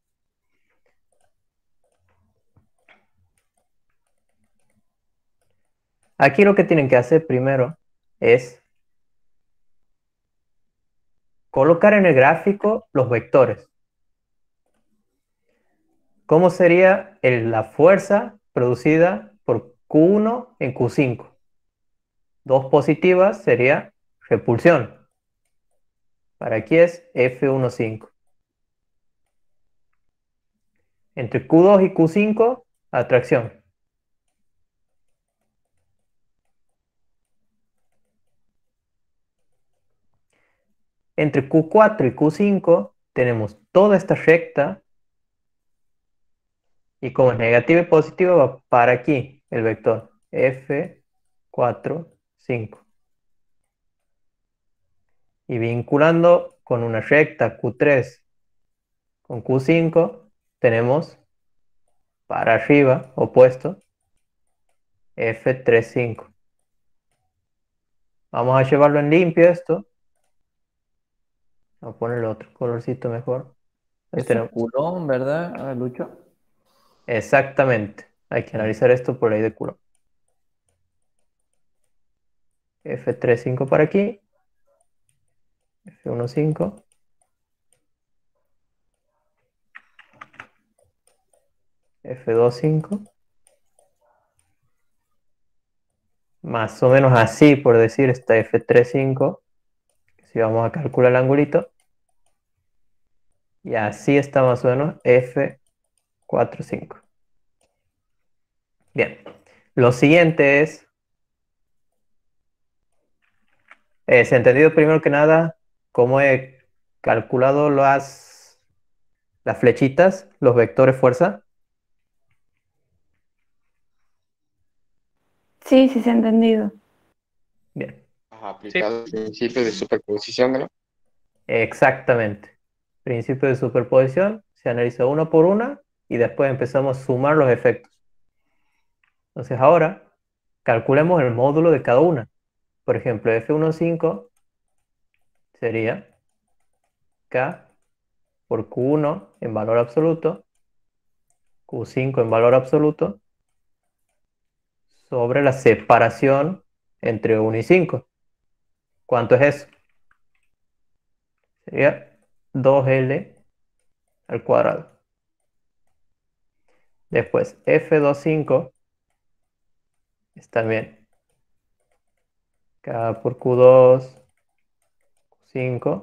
Aquí lo que tienen que hacer primero es colocar en el gráfico los vectores. ¿Cómo sería la fuerza producida por Q1 en Q5. Dos positivas sería repulsión. Para aquí es F1,5. Entre Q2 y Q5, atracción. Entre Q4 y Q5 tenemos toda esta recta y como es negativa y positiva va para aquí el vector F4, 5. Y vinculando con una recta Q3 con Q5 tenemos para arriba, opuesto, F3,5. Vamos a llevarlo en limpio esto. Vamos a ponerle otro colorcito mejor. Ahí Esto es tenemos. Coulomb, ¿verdad, Lucho? Exactamente. Hay que analizar esto por ley de Coulomb. F3,5 para aquí. F1,5. F2,5. Más o menos así, por decir, está F3,5. Si vamos a calcular el angulito. Y así está más o menos F4,5. Bien. Lo siguiente es... ¿se ha entendido primero que nada cómo he calculado las flechitas, los vectores fuerza? Sí, sí se ha entendido. Bien. Has aplicado el principio de superposición, ¿no? Exactamente. Principio de superposición, se analiza una por una y después empezamos a sumar los efectos. Entonces ahora calculemos el módulo de cada una. Por ejemplo, F1,5 sería K por Q1 en valor absoluto, Q5 en valor absoluto, sobre la separación entre 1 y 5. ¿Cuánto es eso? Sería 2L al cuadrado. Después, F2,5 es también K por Q2, Q5.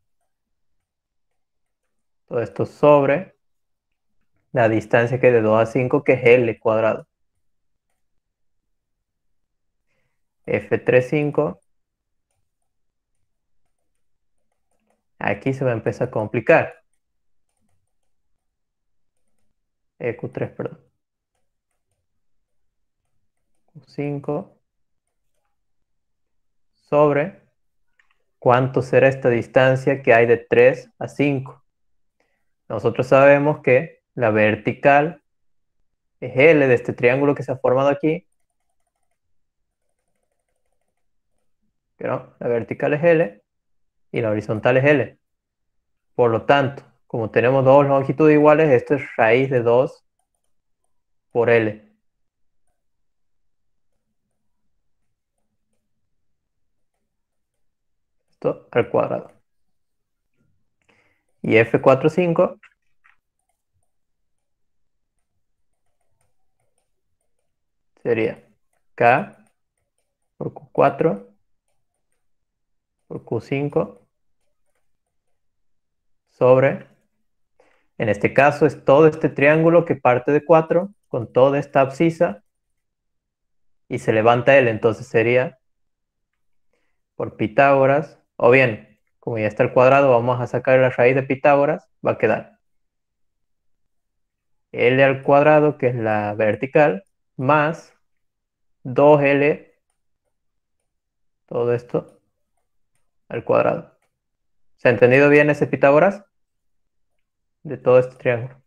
Todo esto sobre la distancia que es de 2 a 5, que es L cuadrado. F3,5. Aquí se va a empezar a complicar. Q3, perdón. Q5 sobre cuánto será esta distancia que hay de 3 a 5. Nosotros sabemos que la vertical es L de este triángulo que se ha formado aquí. Pero la vertical es L y la horizontal es L. Por lo tanto, como tenemos dos longitudes iguales, esto es raíz de 2 por L. Esto al cuadrado. Y F4,5 sería K por Q4 por Q5 sobre, en este caso es todo este triángulo que parte de 4 con toda esta abscisa y se levanta L, entonces sería por Pitágoras, o bien, como ya está el cuadrado, vamos a sacar la raíz de Pitágoras, va a quedar L al cuadrado, que es la vertical, más 2L, todo esto, al cuadrado. ¿Se ha entendido bien ese Pitágoras? De todo este triángulo.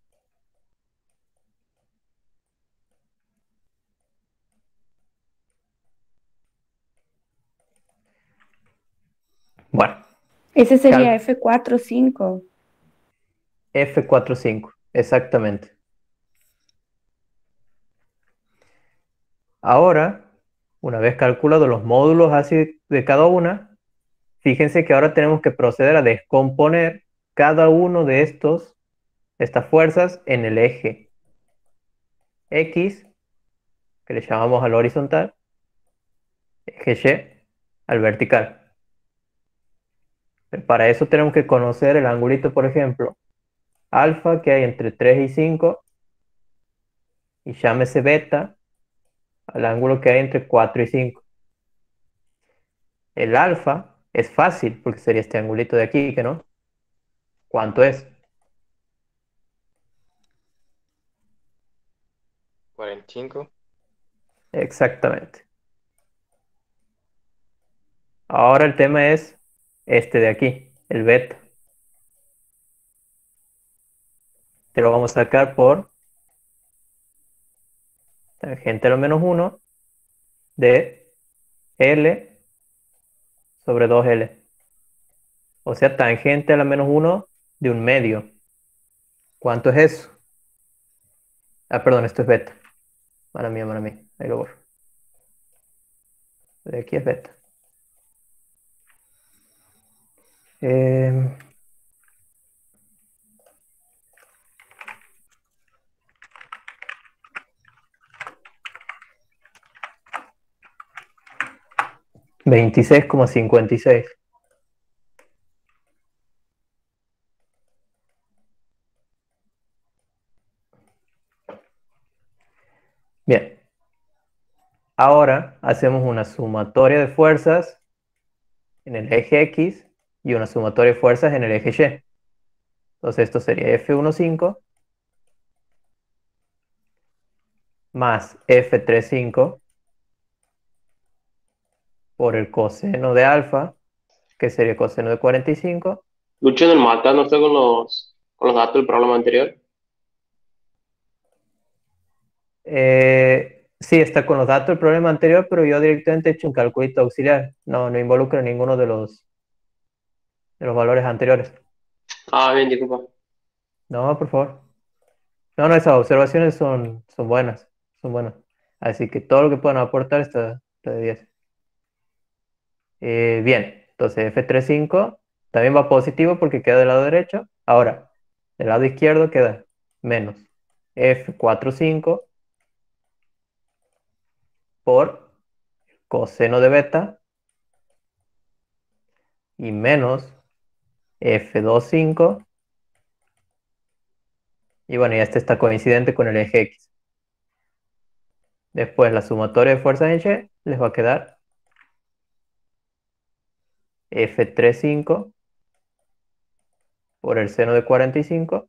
Bueno. Ese sería F4,5. F4,5, exactamente. Ahora, una vez calculados los módulos así de cada una, fíjense que ahora tenemos que proceder a descomponer cada uno de estas fuerzas en el eje X, que le llamamos al horizontal, eje Y al vertical. Pero para eso tenemos que conocer el angulito, por ejemplo, alfa que hay entre 3 y 5, y llámese beta al ángulo que hay entre 4 y 5. El alfa es fácil porque sería este angulito de aquí, ¿que no? ¿Cuánto es? 45. Exactamente. Ahora el tema es este de aquí, el beta. Te lo vamos a sacar por tangente a lo menos 1 de L sobre 2L. O sea, tangente a la menos 1 de un medio. ¿Cuánto es eso? Ah, perdón, esto es beta. Mala mía, mala mía. Ahí lo borro. De aquí es beta. Eh, $26,56. Bien. Ahora hacemos una sumatoria de fuerzas en el eje X y una sumatoria de fuerzas en el eje Y. Entonces esto sería F15 más F35 por el coseno de alfa, que sería coseno de 45. Lucho en el mata no está con los datos del problema anterior. Sí, está con los datos del problema anterior, pero yo directamente he hecho un calculito auxiliar. No involucra ninguno de los valores anteriores. Ah, bien, disculpa. No, por favor. No, esas observaciones son buenas. Son buenas. Así que todo lo que puedan aportar está de 10. Bien, entonces F35 también va positivo porque queda del lado derecho. Ahora, del lado izquierdo queda menos F45 por coseno de beta y menos F25. Y bueno, ya este está coincidente con el eje X. Después la sumatoria de fuerzas en Y les va a quedar F35 por el seno de 45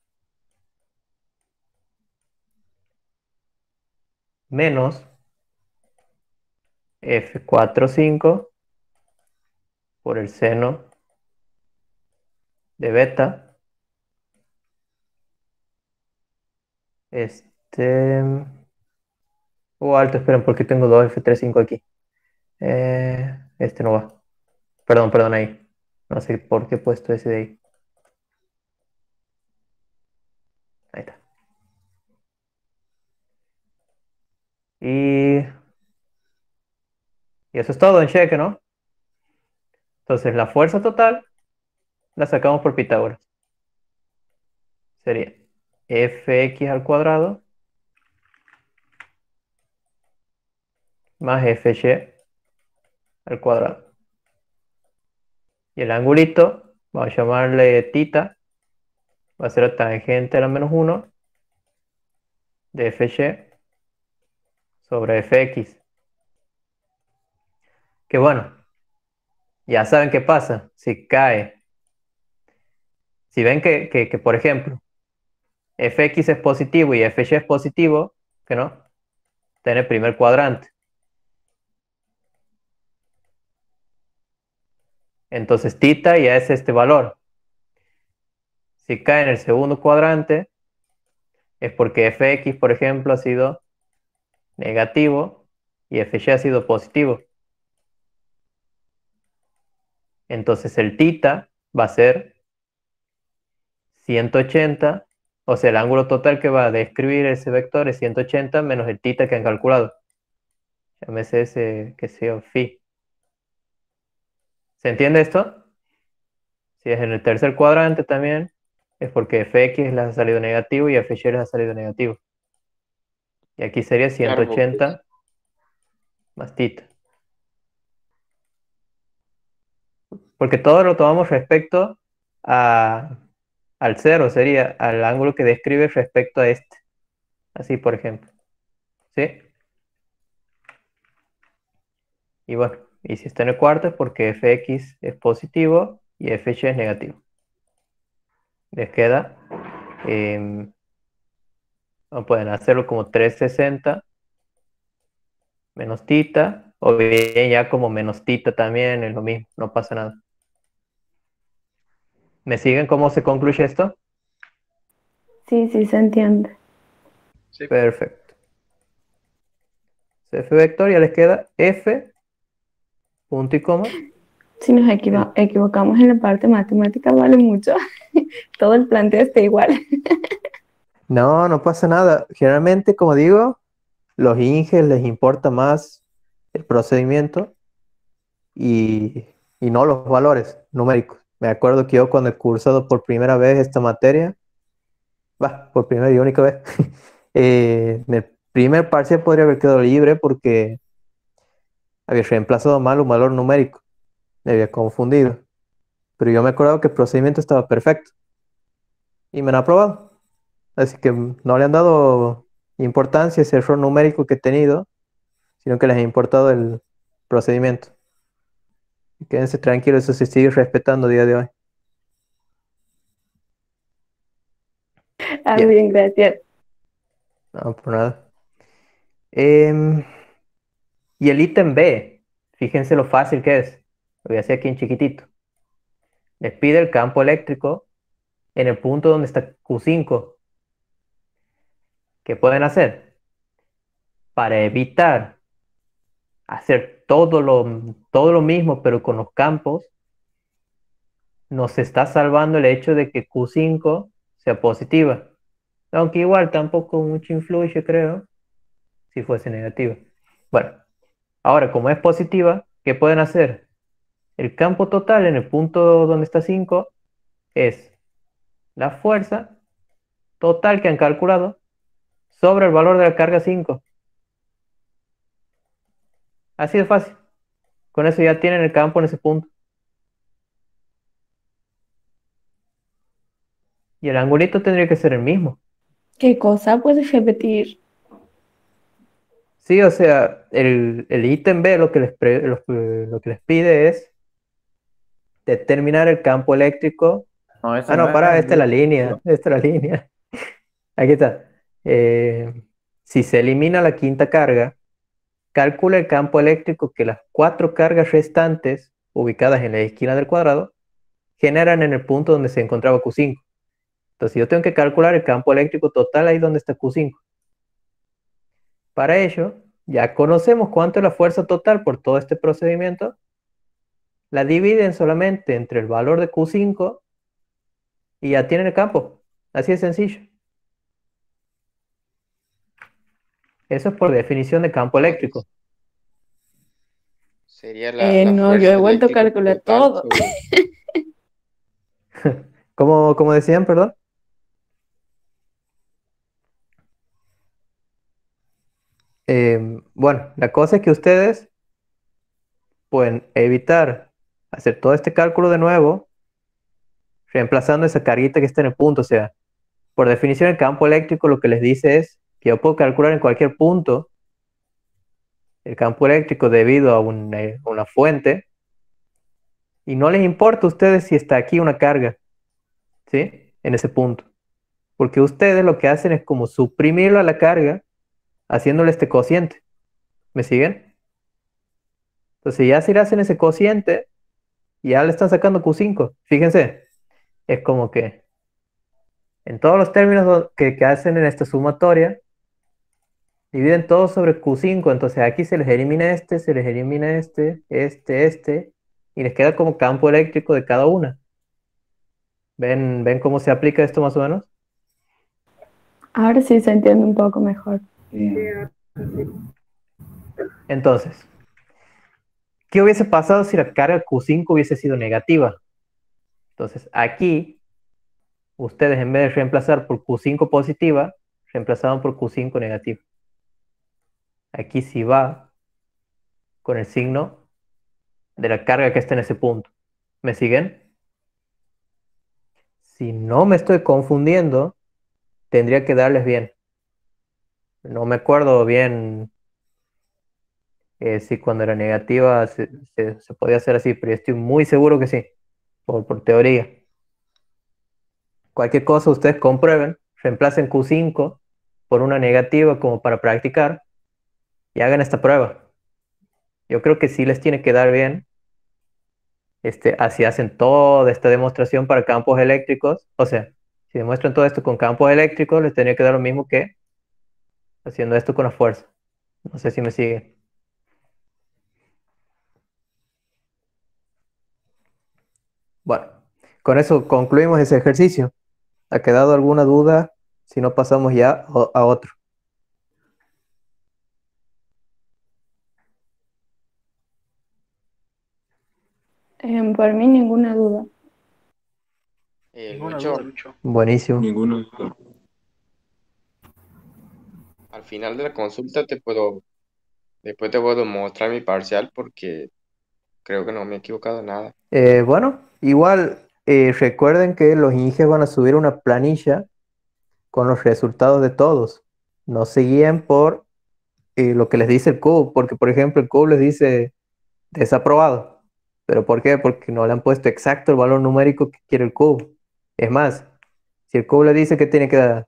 menos F45 por el seno de beta. Alto, esperen, porque tengo dos F35 aquí. Este no va. Perdón, ahí. No sé por qué he puesto ese de ahí. Ahí está. Y eso es todo en cheque, ¿no? Entonces la fuerza total la sacamos por Pitágoras. Sería Fx al cuadrado más Fy al cuadrado. Y el angulito, vamos a llamarle tita, va a ser tangente a la menos 1 de Fy sobre Fx. Que bueno, ya saben qué pasa. Si cae, si ven que por ejemplo, Fx es positivo y Fy es positivo, que no, está en el primer cuadrante. Entonces tita ya es este valor. Si cae en el segundo cuadrante, es porque Fx, por ejemplo, ha sido negativo y Fy ha sido positivo. Entonces el tita va a ser 180, o sea, el ángulo total que va a describir ese vector es 180 menos el tita que han calculado. Llámese ese que sea phi. ¿Se entiende esto? Si es en el tercer cuadrante también, es porque Fx les ha salido negativo y Fy les ha salido negativo. Y aquí sería Claro, 180 más tita. Porque todo lo tomamos respecto al cero, sería al ángulo que describe respecto a este. Así, por ejemplo. ¿Sí? Y bueno, y si está en el cuarto es porque fx es positivo y fy es negativo. Les queda, o pueden hacerlo como 360 menos tita, o bien ya como menos tita también, es lo mismo, no pasa nada. ¿Me siguen cómo se concluye esto? Sí, sí, se entiende. Sí. Perfecto. F vector ya les queda f, punto y coma. Si nos equivocamos en la parte matemática, vale mucho. Todo el planteo está igual. No, no pasa nada. Generalmente, como digo, los inges les importa más el procedimiento y no los valores numéricos. Me acuerdo que yo cuando he cursado por primera vez esta materia, por primera y única vez, en el primer parcial podría haber quedado libre porque había reemplazado mal un valor numérico. Me había confundido. Pero yo me acuerdo que el procedimiento estaba perfecto y me lo han aprobado. Así que no le han dado importancia a ese error numérico que he tenido, sino que les ha importado el procedimiento. Quédense tranquilos, eso se sigue respetando a día de hoy. Ah, Bien. bien, gracias. No, por nada. Y el ítem B, fíjense lo fácil que es. Lo voy a hacer aquí en chiquitito. Les pide el campo eléctrico en el punto donde está Q5. ¿Qué pueden hacer? Para evitar hacer todo lo mismo, pero con los campos, nos está salvando el hecho de que Q5 sea positiva. Aunque igual tampoco mucho influye, creo, si fuese negativa. Bueno, ahora como es positiva, ¿qué pueden hacer? El campo total en el punto donde está 5 es la fuerza total que han calculado sobre el valor de la carga 5. Así de fácil. Con eso ya tienen el campo en ese punto. Y el angulito tendría que ser el mismo. ¿Qué cosa puedes repetir? Sí, o sea, el ítem B lo que lo que les pide es determinar el campo eléctrico. No, ese No, no para, es. esta es la línea. Esta es la línea. Aquí está. Si se elimina la quinta carga, calcula el campo eléctrico que las 4 cargas restantes, ubicadas en la esquina del cuadrado, generan en el punto donde se encontraba Q5. Entonces yo tengo que calcular el campo eléctrico total ahí donde está Q5. Para ello, ya conocemos cuánto es la fuerza total por todo este procedimiento. La dividen solamente entre el valor de Q5 y ya tienen el campo. Así de sencillo. Eso es por definición de campo eléctrico. Sería la No, yo he fuerza vuelto a eléctrica calcular total todo. sobre... ¿Cómo decían, perdón? Bueno, la cosa es que ustedes pueden evitar hacer todo este cálculo de nuevo, reemplazando esa carguita que está en el punto. O sea, por definición el campo eléctrico lo que les dice es que yo puedo calcular en cualquier punto el campo eléctrico debido a una fuente y no les importa a ustedes si está aquí una carga, ¿sí? En ese punto. Porque ustedes lo que hacen es como suprimirlo a la carga haciéndole este cociente. ¿Me siguen? Entonces ya si le hacen ese cociente, ya le están sacando Q5. Fíjense, es como que en todos los términos que hacen en esta sumatoria, dividen todo sobre Q5. Entonces aquí se les elimina este, se les elimina este, y les queda como campo eléctrico de cada una. ¿Ven cómo se aplica esto más o menos? Ahora sí se entiende un poco mejor. Entonces, ¿qué hubiese pasado si la carga Q5 hubiese sido negativa? Entonces, aquí, ustedes en vez de reemplazar por Q5 positiva, reemplazaban por Q5 negativa. aquí sí va con el signo de la carga que está en ese punto. ¿Me siguen? Si no me estoy confundiendo, tendría que darles bien. No me acuerdo bien si cuando era negativa se podía hacer así, pero yo estoy muy seguro que sí, por teoría. Cualquier cosa ustedes comprueben, reemplacen Q5 por una negativa como para practicar y hagan esta prueba. Yo creo que sí les tiene que dar bien. Así hacen toda esta demostración para campos eléctricos. O sea, si demuestran todo esto con campos eléctricos, les tendría que dar lo mismo que haciendo esto con la fuerza. No sé si me siguen. Bueno, con eso concluimos ese ejercicio. ¿Ha quedado alguna duda? Si no, pasamos ya a otro. Por mí ninguna duda. Ninguna Lucho, duda, Lucho. Buenísimo. Ninguno. al final de la consulta después te puedo mostrar mi parcial porque creo que no me he equivocado en nada. Bueno, igual recuerden que los INGES van a subir una planilla con los resultados de todos. No se guíen por lo que les dice el CUB, porque por ejemplo el CUB les dice desaprobado. ¿Pero por qué? Porque no le han puesto exacto el valor numérico que quiere el CUB. Es más, si el CUB le dice que tiene que dar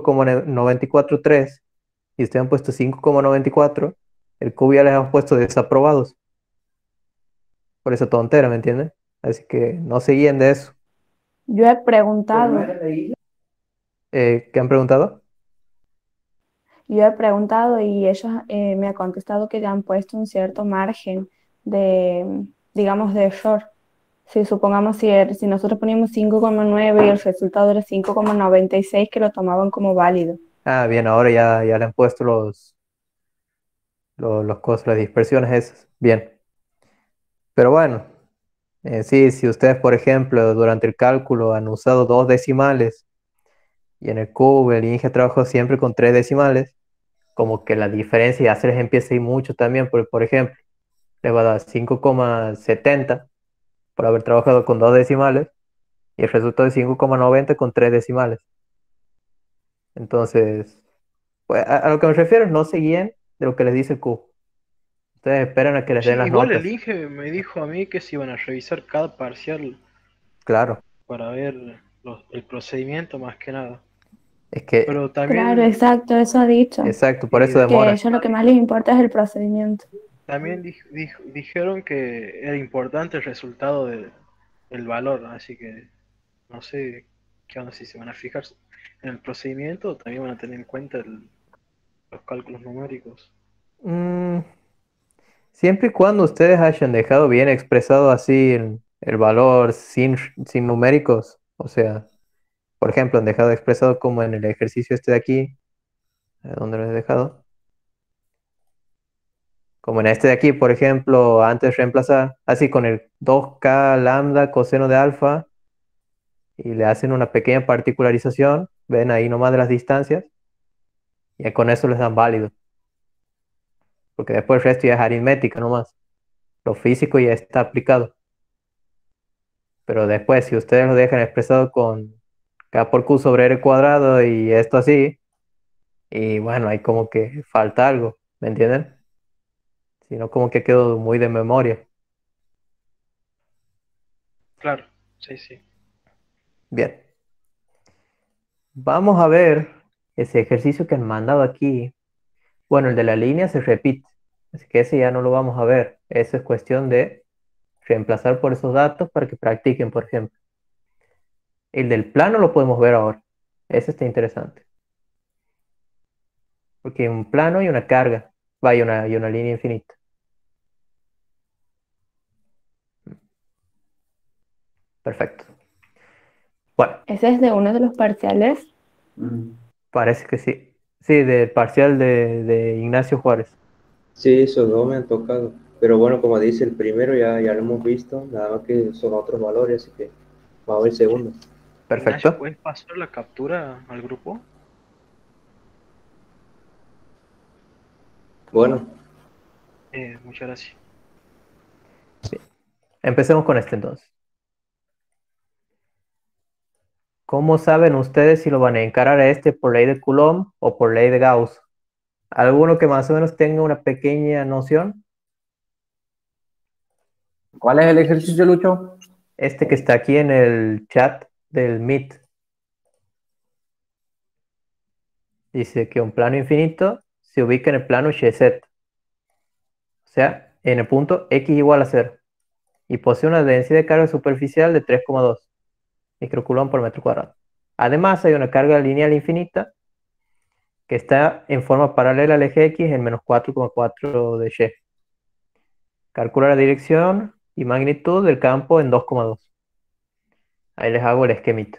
5,943 y ustedes han puesto 5,94, el CUB ya les ha puesto desaprobados. Por esa tontera, ¿me entienden? Así que no se guíen de eso. Yo he preguntado, ¿Qué han preguntado? yo he preguntado y ellos me han contestado que ya han puesto un cierto margen de, digamos, de error. Si supongamos si nosotros poníamos 5,9 y el resultado era 5,96, que lo tomaban como válido. Ah, bien, ahora ya le han puesto los cosas, las dispersiones esas. Bien. Pero bueno, sí, si ustedes, por ejemplo, durante el cálculo han usado 2 decimales y en el cubo el INGE trabajó siempre con 3 decimales, como que la diferencia ya se les empieza a ir mucho también. Por ejemplo, les va a dar 5,70 por haber trabajado con 2 decimales y el resultado es 5,90 con 3 decimales. Entonces, pues, a lo que me refiero es no se guíen de lo que les dice el cubo. Ustedes esperan a que les Sí, den las igual notas. el Inge me dijo a mí que se iban a revisar cada parcial Claro, para ver el procedimiento más que nada. es que, Pero Claro, también, exacto, eso ha dicho. exacto, por y eso Que a demora. ellos lo que más les importa es el procedimiento. también dijeron que era importante el resultado del valor, así que no sé qué onda, si se van a fijar en el procedimiento o también van a tener en cuenta los cálculos numéricos. Mm, siempre y cuando ustedes hayan dejado bien expresado así el valor sin numéricos, o sea, por ejemplo, han dejado expresado como en el ejercicio este de aquí, ¿dónde lo he dejado? Como en este de aquí, por ejemplo, antes de reemplazar, así con el 2K lambda coseno de alfa, y le hacen una pequeña particularización, ven ahí nomás de las distancias, y con eso les dan válido, porque después el resto ya es aritmética nomás, lo físico ya está aplicado. Pero después, si ustedes lo dejan expresado con K por Q sobre R cuadrado y esto así, y bueno, hay como que falta algo, ¿me entienden? Si no, como que quedó muy de memoria. Claro, sí, sí. Bien, vamos a ver ese ejercicio que han mandado aquí. Bueno, el de la línea se repite, así que ese ya no lo vamos a ver. Eso es cuestión de reemplazar por esos datos para que practiquen, por ejemplo. El del plano lo podemos ver ahora. Ese está interesante. Porque hay un plano y una carga. Va, y una línea infinita. Perfecto. Bueno, Ese es de uno de los parciales. parece que sí. Sí, del parcial de Ignacio Juárez. Sí, esos dos me han tocado. Pero bueno, como dice el primero, ya lo hemos visto, nada más que son otros valores, así que vamos a ver el segundo. Ignacio, Perfecto. ¿puedes pasar la captura al grupo? Bueno, Muchas gracias. Empecemos con este entonces. ¿Cómo saben ustedes si lo van a encarar a este por ley de Coulomb o por ley de Gauss? ¿Alguno que más o menos tenga una pequeña noción? ¿Cuál es el ejercicio, Lucho? Este que está aquí en el chat del Meet. Dice que un plano infinito se ubica en el plano YZ. O sea, en el punto X igual a 0. Y posee una densidad de carga superficial de 3,2 microcoulomb por metro cuadrado. Además, hay una carga lineal infinita que está en forma paralela al eje X en menos 4,4 de Y. Calcula la dirección y magnitud del campo en 2,2. Ahí les hago el esquemita.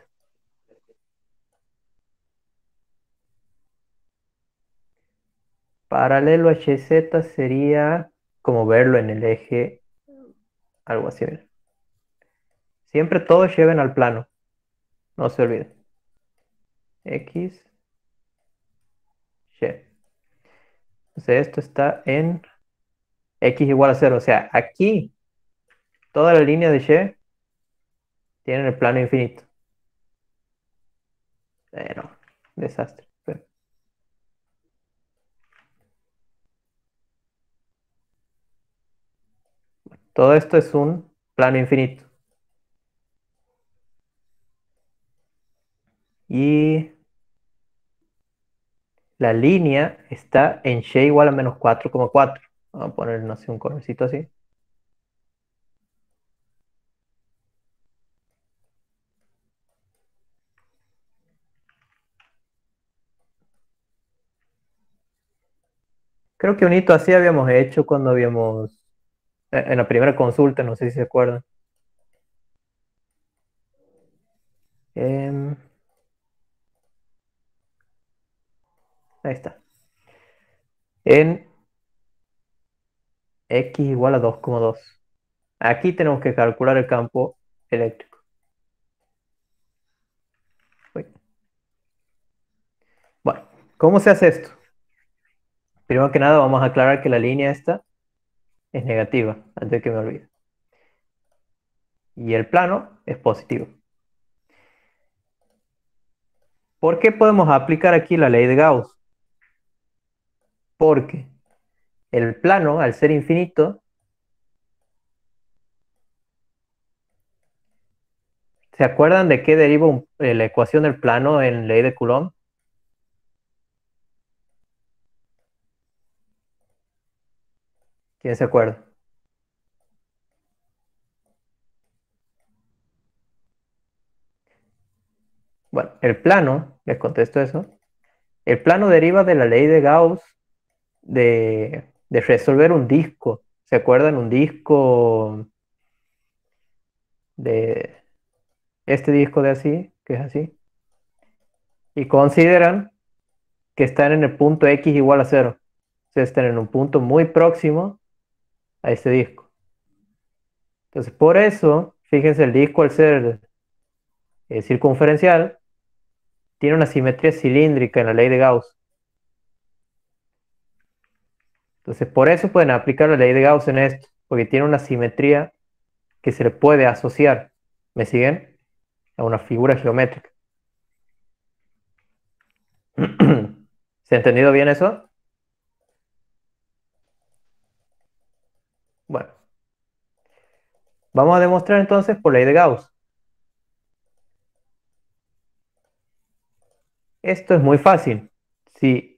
Paralelo a YZ sería como verlo en el eje, algo así. Siempre todos lleven al plano, no se olviden. X, Y. Entonces esto está en X igual a 0. O sea, aquí toda la línea de Y tienen el plano infinito. No, desastre. Todo esto es un plano infinito. Y la línea está en Y igual a menos 4,4. Vamos a poner, no sé, un colorcito así. Creo que un hito así habíamos hecho cuando habíamos, en la primera consulta, no sé si se acuerdan. Ahí está. En X igual a 2,2. Aquí tenemos que calcular el campo eléctrico. Uy. Bueno, ¿cómo se hace esto? Primero que nada vamos a aclarar que la línea esta es negativa, antes de que me olvide. Y el plano es positivo. ¿Por qué podemos aplicar aquí la ley de Gauss? Porque el plano, al ser infinito, ¿se acuerdan de qué deriva la ecuación del plano en ley de Coulomb? ¿Quién se acuerda? Bueno, el plano, les contesto eso, el plano deriva de la ley de Gauss de resolver un disco. ¿Se acuerdan? Un disco de este disco de así, que es así. Y consideran que están en el punto X igual a 0. O sea, están en un punto muy próximo a este disco. Entonces, por eso, fíjense, el disco al ser circunferencial, tiene una simetría cilíndrica en la ley de Gauss. Entonces, por eso pueden aplicar la ley de Gauss en esto, porque tiene una simetría que se le puede asociar, ¿me siguen? A una figura geométrica. ¿Se ha entendido bien eso? Bueno, vamos a demostrar entonces por ley de Gauss. Esto es muy fácil. Si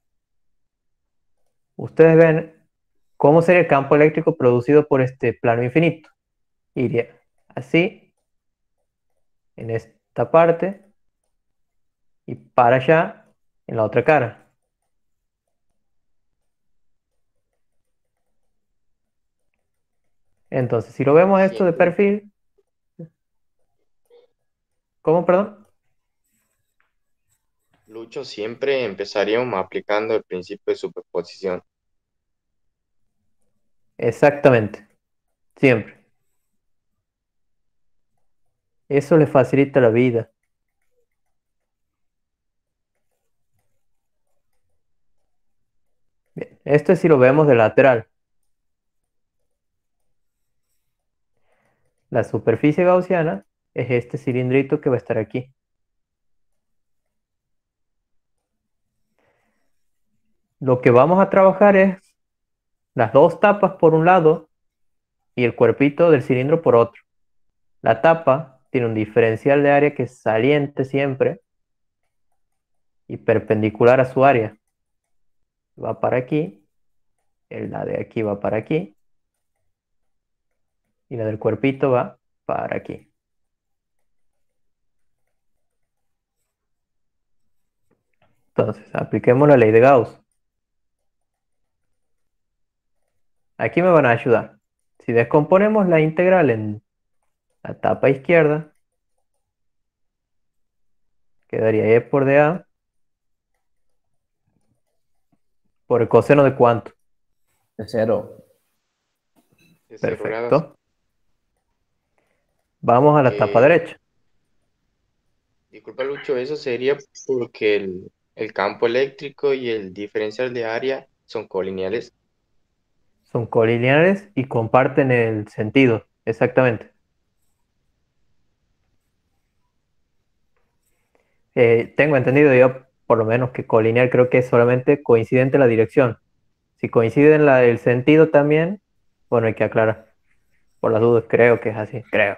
ustedes ven cómo sería el campo eléctrico producido por este plano infinito, iría así, en esta parte, y para allá, en la otra cara. Entonces, si lo vemos esto de Siempre, perfil, ¿cómo, perdón? Lucho, siempre empezaríamos aplicando el principio de superposición. Exactamente, siempre. Eso le facilita la vida. Bien. Esto es si lo vemos de lateral. La superficie gaussiana es este cilindrito que va a estar aquí. Lo que vamos a trabajar es las dos tapas por un lado y el cuerpito del cilindro por otro. La tapa tiene un diferencial de área que es saliente siempre y perpendicular a su área. Va para aquí, la de aquí va para aquí y la del cuerpito va para aquí. Entonces, apliquemos la ley de Gauss. Aquí me van a ayudar. Si descomponemos la integral en la tapa izquierda, quedaría E por dA por el coseno de cuánto. De 0. De 0 grados. Perfecto. Vamos a la tapa derecha. Disculpa, Lucho, eso sería porque el campo eléctrico y el diferencial de área son colineales. Son colineales y comparten el sentido. Exactamente. Tengo entendido yo, por lo menos, que colineal creo que es solamente coincidente en la dirección. Si coincide en el sentido también, bueno, hay que aclarar. Por las dudas, creo que es así, creo.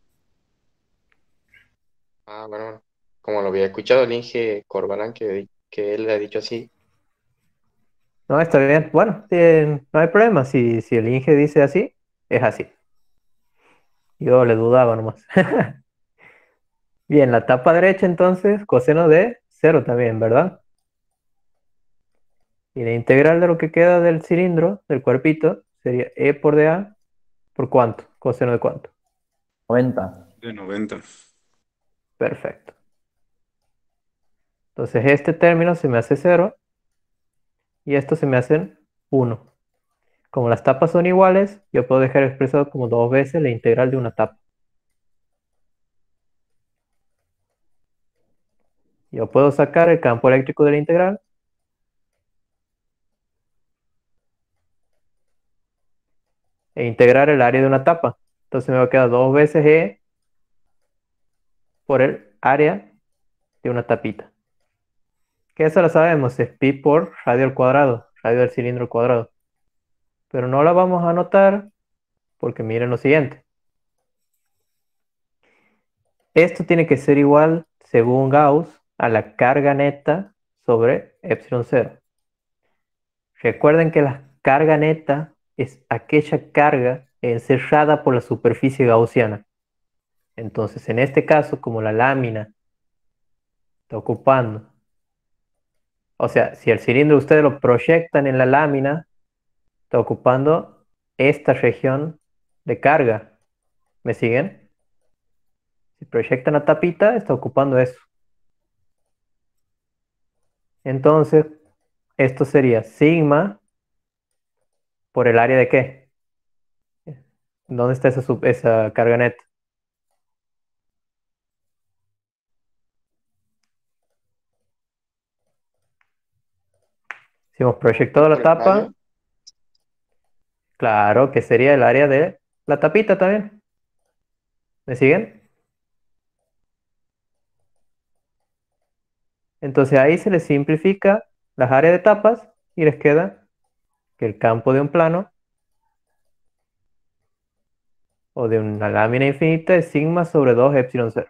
Ah, bueno, como lo había escuchado el Inge Corbalán, que él le ha dicho así. No, está bien. Bueno, no hay problema. Si el Inge dice así, es así. Yo le dudaba nomás. Bien, la tapa derecha entonces, coseno de 0 también, ¿verdad? Y la integral de lo que queda del cilindro, del cuerpito, sería E por dA, ¿por cuánto? ¿Coseno de cuánto? 90. De 90. Perfecto. Entonces este término se me hace 0 y esto se me hacen 1. Como las tapas son iguales, yo puedo dejar expresado como 2 veces la integral de una tapa. Yo puedo sacar el campo eléctrico de la integral e integrar el área de una tapa. Entonces me va a quedar 2 veces E por el área de una tapita. Que eso lo sabemos, es pi por radio al cuadrado, radio del cilindro al cuadrado. Pero no la vamos a anotar porque miren lo siguiente. Esto tiene que ser igual, según Gauss, a la carga neta sobre epsilon 0. Recuerden que la carga neta es aquella carga encerrada por la superficie gaussiana. Entonces, en este caso, como la lámina está ocupando, o sea, si el cilindro ustedes lo proyectan en la lámina, está ocupando esta región de carga. ¿Me siguen? Si proyectan la tapita, está ocupando eso. Entonces, esto sería sigma por el área de qué. ¿Dónde está esa carga neta? Si hemos proyectado la Por el tapa, radio. claro que sería el área de la tapita también. ¿Me siguen? Entonces ahí se les simplifica las áreas de tapas y les queda que el campo de un plano o de una lámina infinita es sigma sobre 2 epsilon 0.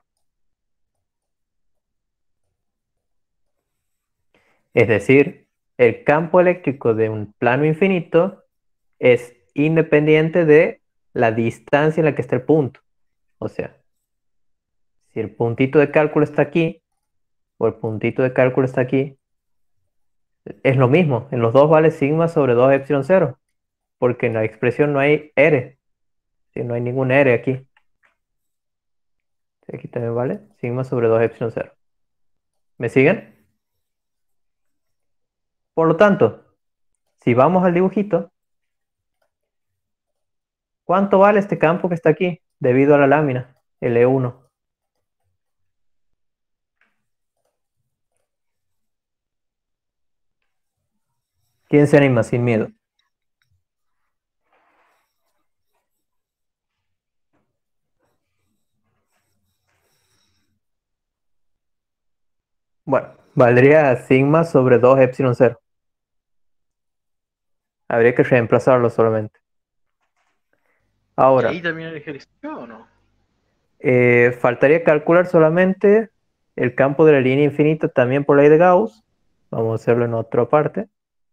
Es decir, el campo eléctrico de un plano infinito es independiente de la distancia en la que está el punto. O sea, si el puntito de cálculo está aquí o el puntito de cálculo está aquí, es lo mismo. En los dos vale sigma sobre 2 epsilon 0, porque en la expresión no hay R. ¿Sí? No hay ningún R aquí. Aquí también vale sigma sobre 2 epsilon 0. ¿Me siguen? Por lo tanto, si vamos al dibujito, ¿cuánto vale este campo que está aquí debido a la lámina, el E1? ¿Quién se anima sin miedo? Bueno, valdría sigma sobre 2 epsilon 0. Habría que reemplazarlo solamente. ¿Y Ahora, ahí también el ejercicio o no? faltaría calcular solamente el campo de la línea infinita también por ley de Gauss. Vamos a hacerlo en otra parte.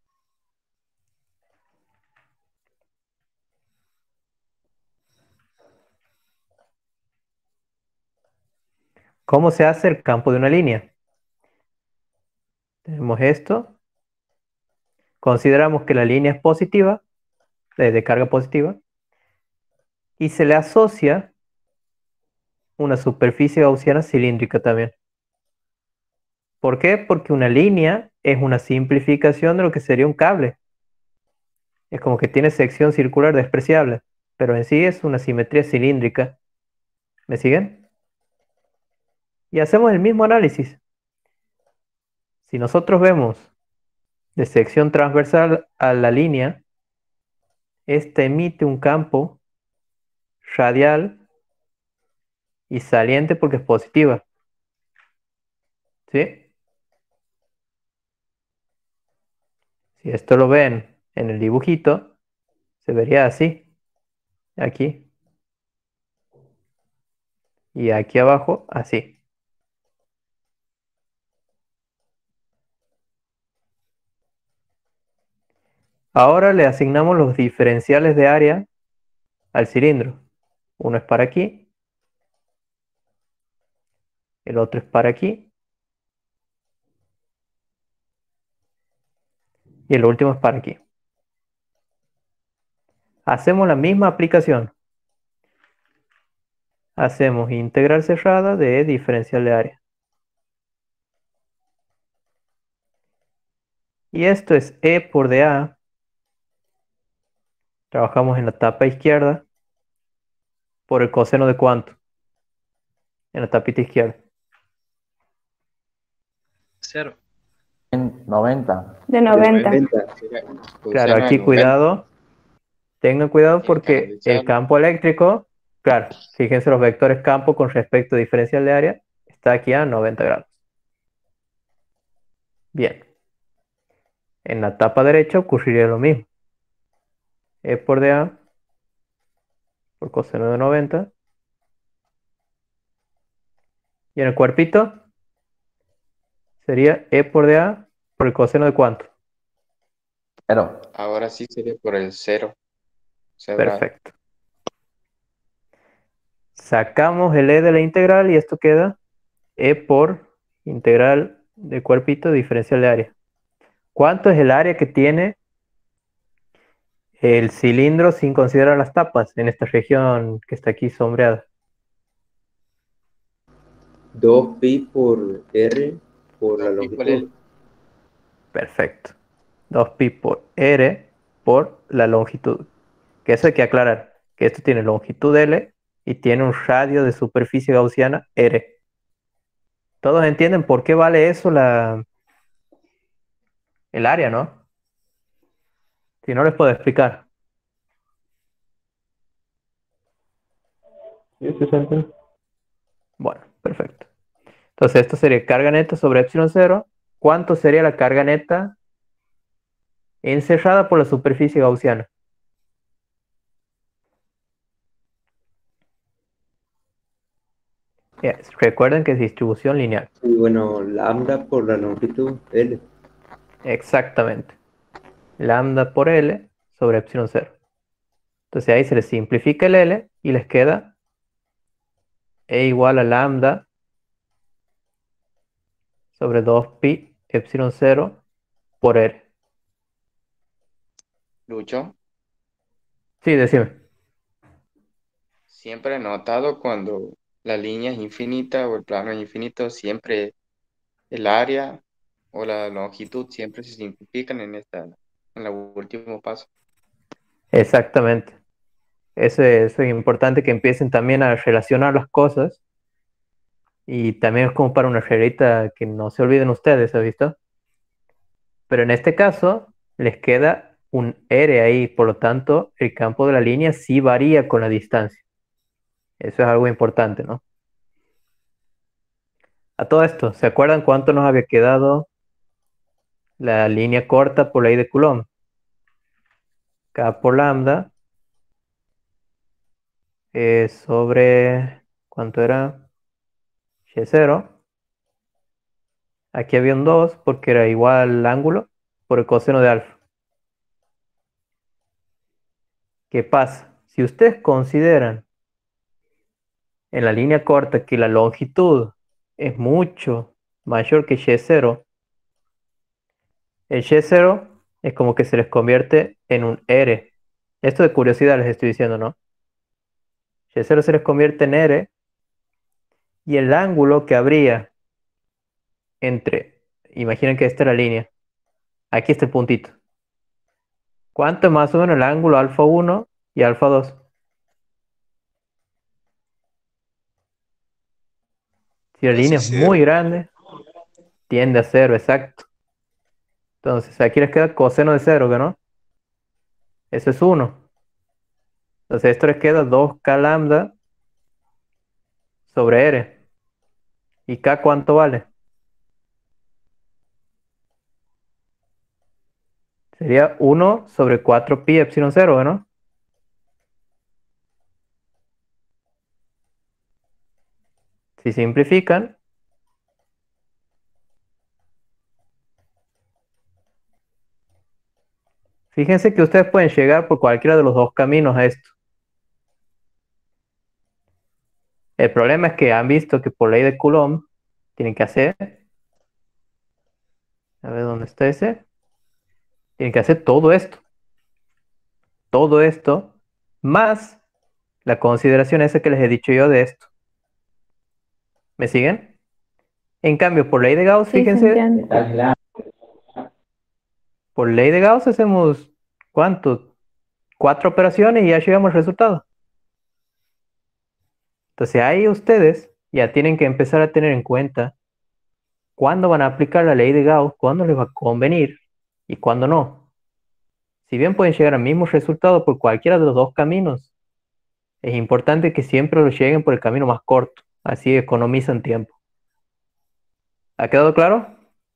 ¿Cómo se hace el campo de una línea? Tenemos esto. Consideramos que la línea es positiva, de carga positiva, y se le asocia una superficie gaussiana cilíndrica también. ¿Por qué? Porque una línea es una simplificación de lo que sería un cable. Es como que tiene sección circular despreciable, pero en sí es una simetría cilíndrica. ¿Me siguen? Y hacemos el mismo análisis. Si nosotros vemos de sección transversal a la línea, esta emite un campo radial y saliente porque es positiva. ¿Sí? Si esto lo ven en el dibujito, se vería así. Aquí. Y aquí abajo, así. Ahora le asignamos los diferenciales de área al cilindro. Uno es para aquí, el otro es para aquí, y el último es para aquí. Hacemos la misma aplicación. Hacemos integral cerrada de diferencial de área. Y esto es E por dA. Trabajamos en la tapa izquierda por el coseno de cuánto. En la tapita izquierda. 0. En 90. De 90. Claro, aquí cuidado. Tengan cuidado porque el campo eléctrico, claro, fíjense los vectores campo con respecto a diferencial de área, está aquí a 90 grados. Bien. En la tapa derecha ocurriría lo mismo. E por dA por coseno de 90. Y en el cuerpito sería E por dA por el coseno de cuánto. 0. Ahora sí sería por el 0. Perfecto. Sacamos el E de la integral y esto queda E por integral del cuerpito diferencial de área. ¿Cuánto es el área que tiene el cilindro sin considerar las tapas en esta región que está aquí sombreada? 2pi por r por la 2pi por longitud. L. Perfecto. 2pi por r por la longitud. Que eso hay que aclarar, que esto tiene longitud L y tiene un radio de superficie gaussiana R. ¿Todos entienden por qué vale eso el área, no? Si no les puedo explicar. Sí, sí, se entiende. Bueno, perfecto. Entonces esto sería carga neta sobre epsilon 0. ¿Cuánto sería la carga neta encerrada por la superficie gaussiana? Recuerden que es distribución lineal. Y bueno, lambda por la longitud L. Exactamente. Lambda por L sobre epsilon 0. Entonces ahí se les simplifica el L y les queda E igual a lambda sobre 2pi epsilon 0 por R. Lucho, Sí, decime. siempre he notado cuando la línea es infinita o el plano es infinito, siempre el área o la longitud siempre se simplifican en el último paso. Exactamente. Eso es importante que empiecen también a relacionar las cosas. Y también es como para una reglita que no se olviden ustedes, ¿has visto? Pero en este caso, les queda un R ahí, por lo tanto, el campo de la línea sí varía con la distancia. Eso es algo importante, ¿no? A todo esto, ¿se acuerdan cuánto nos había quedado la línea corta por ley de Coulomb? K por lambda sobre, ¿cuánto era? Y0. Aquí había un 2 porque era igual al ángulo por el coseno de alfa. ¿Qué pasa? Si ustedes consideran en la línea corta que la longitud es mucho mayor que Y0, el Y0 es como que se les convierte en un R. Esto de curiosidad les estoy diciendo, ¿no? Y0 se les convierte en R y el ángulo que habría entre, imaginen que esta es la línea, aquí está el puntito. ¿Cuánto es más o menos el ángulo alfa 1 y alfa 2? Si la línea Casi es muy cero. grande, tiende a 0, exacto. Entonces aquí les queda coseno de 0, ¿no? Eso es 1. Entonces esto les queda 2K lambda sobre R. ¿Y K cuánto vale? Sería 1 sobre 4pi epsilon 0, ¿no? Si simplifican, fíjense que ustedes pueden llegar por cualquiera de los dos caminos a esto. El problema es que han visto que por ley de Coulomb tienen que hacer, a ver dónde está ese, tienen que hacer todo esto, más la consideración esa que les he dicho yo de esto. ¿Me siguen? En cambio, por ley de Gauss, Sí, se fíjense, entiende. por ley de Gauss hacemos, ¿cuánto? 4 operaciones y ya llegamos al resultado. Entonces ahí ustedes ya tienen que empezar a tener en cuenta cuándo van a aplicar la ley de Gauss, cuándo les va a convenir y cuándo no. Si bien pueden llegar al mismo resultado por cualquiera de los dos caminos, es importante que siempre lo lleguen por el camino más corto, así economizan tiempo. ¿Ha quedado claro?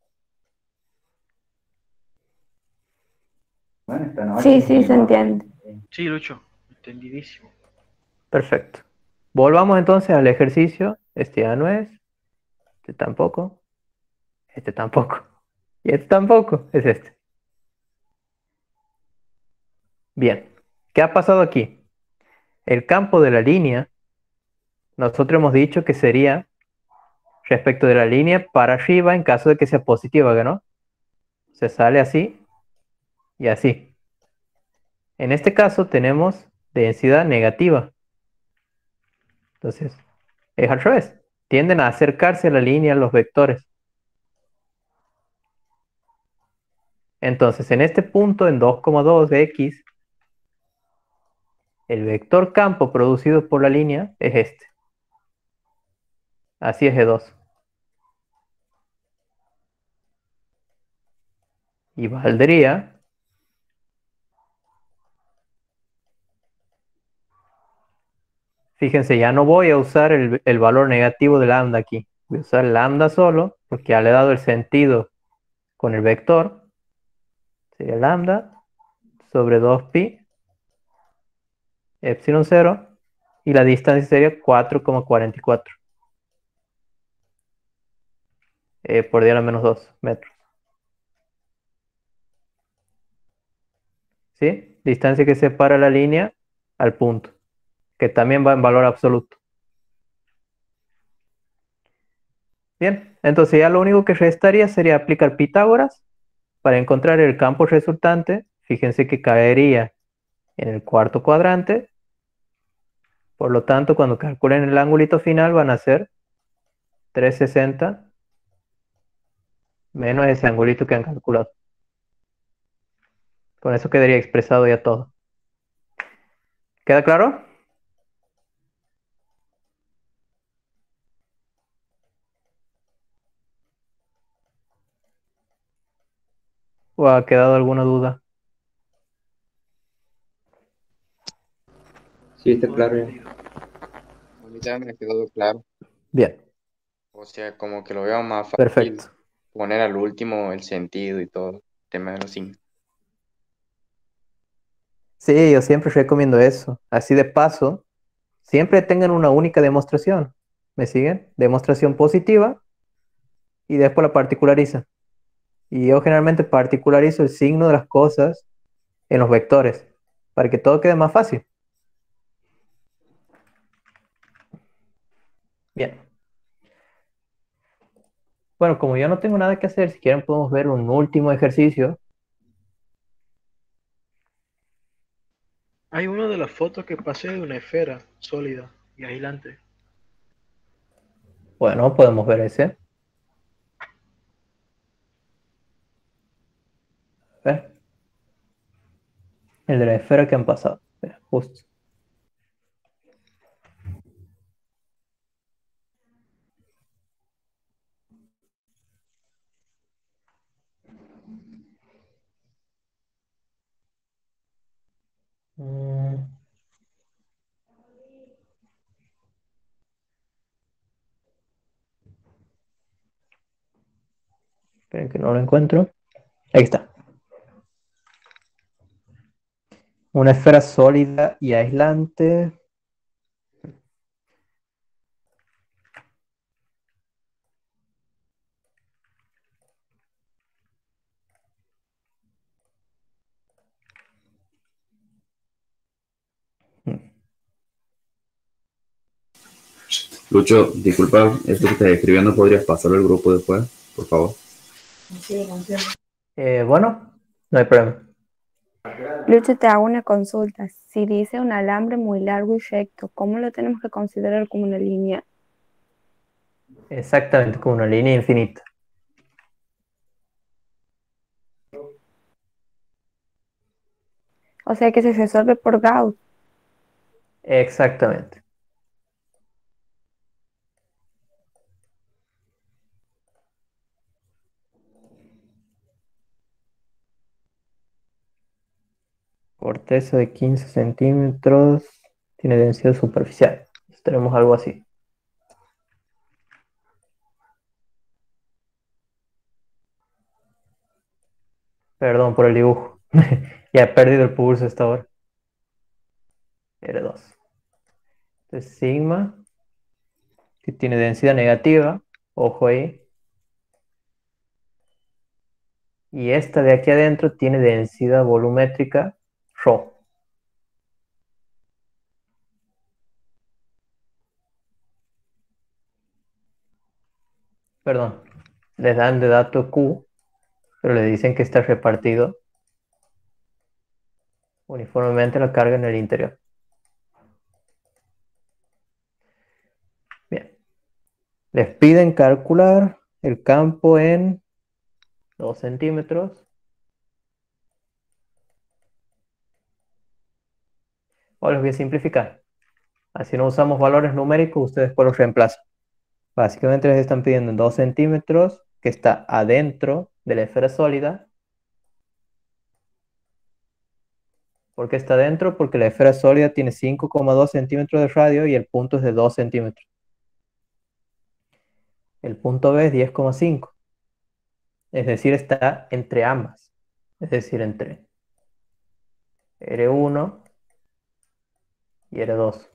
Sí, sí, se entiende. Sí, Lucho, entendidísimo. Perfecto. Volvamos entonces al ejercicio. Este ya no es, este tampoco, este tampoco, y este tampoco, es este. Bien, ¿qué ha pasado aquí? El campo de la línea, nosotros hemos dicho que sería respecto de la línea para arriba en caso de que sea positiva, ¿no? Se sale así y así. En este caso tenemos densidad negativa. Entonces, es al revés. Tienden a acercarse a la línea los vectores. Entonces, en este punto, en 2,2 de x, el vector campo producido por la línea es este. Así es E2. Y valdría fíjense, ya no voy a usar el valor negativo de lambda aquí. Voy a usar lambda solo, porque ya le he dado el sentido con el vector. Sería lambda sobre 2pi epsilon 0. Y la distancia sería 4,44 por 10 a la menos 2 metros. ¿Sí? Distancia que separa la línea al punto, que también va en valor absoluto. Bien, entonces ya lo único que restaría sería aplicar Pitágoras para encontrar el campo resultante. Fíjense que caería en el cuarto cuadrante. Por lo tanto, cuando calculen el angulito final van a ser 360 menos ese angulito que han calculado. Con eso quedaría expresado ya todo. ¿Queda claro? ¿O ha quedado alguna duda? Sí, está claro ya. A mí también me quedó claro. Bien, O sea, como que lo veo más fácil perfecto. poner al último el sentido y todo, el tema de los signos. Sí, yo siempre recomiendo eso. Así de paso, siempre tengan una única demostración. ¿Me siguen? Demostración positiva y después la particularizan. Y yo generalmente particularizo el signo de las cosas en los vectores para que todo quede más fácil. Bien. Bueno, como yo no tengo nada que hacer, si quieren podemos ver un último ejercicio. Hay una de las fotos que pasé de una esfera sólida y aislante. Bueno, podemos ver ese. A ver. El de la esfera que han pasado. Mira, justo. Mm, esperen que no lo encuentro. Ahí está. Una esfera sólida y aislante. Lucho, disculpa, esto que estás escribiendo, ¿podrías pasarlo al grupo después, por favor? Bueno, no hay problema. Lucho, te hago una consulta. Si dice un alambre muy largo y recto, ¿cómo lo tenemos que considerar como una línea? Exactamente, como una línea infinita. O sea que se resuelve por Gauss. Exactamente. Corteza de 15 centímetros. Tiene densidad superficial. Entonces, tenemos algo así. Perdón por el dibujo. Ya he perdido el pulso hasta ahora. R2. Entonces, sigma, que tiene densidad negativa. Ojo ahí. Y esta de aquí adentro tiene densidad volumétrica ρ. Perdón, les dan de dato Q, pero le dicen que está repartido uniformemente la carga en el interior. Bien. Les piden calcular el campo en 2 centímetros. O les voy a simplificar. Así no usamos valores numéricos, ustedes después los reemplazan. Básicamente les están pidiendo en 2 centímetros, que está adentro de la esfera sólida. ¿Por qué está adentro? Porque la esfera sólida tiene 5,2 centímetros de radio y el punto es de 2 centímetros. El punto B es 10,5. Es decir, está entre ambas. Es decir, entre R1 y R2.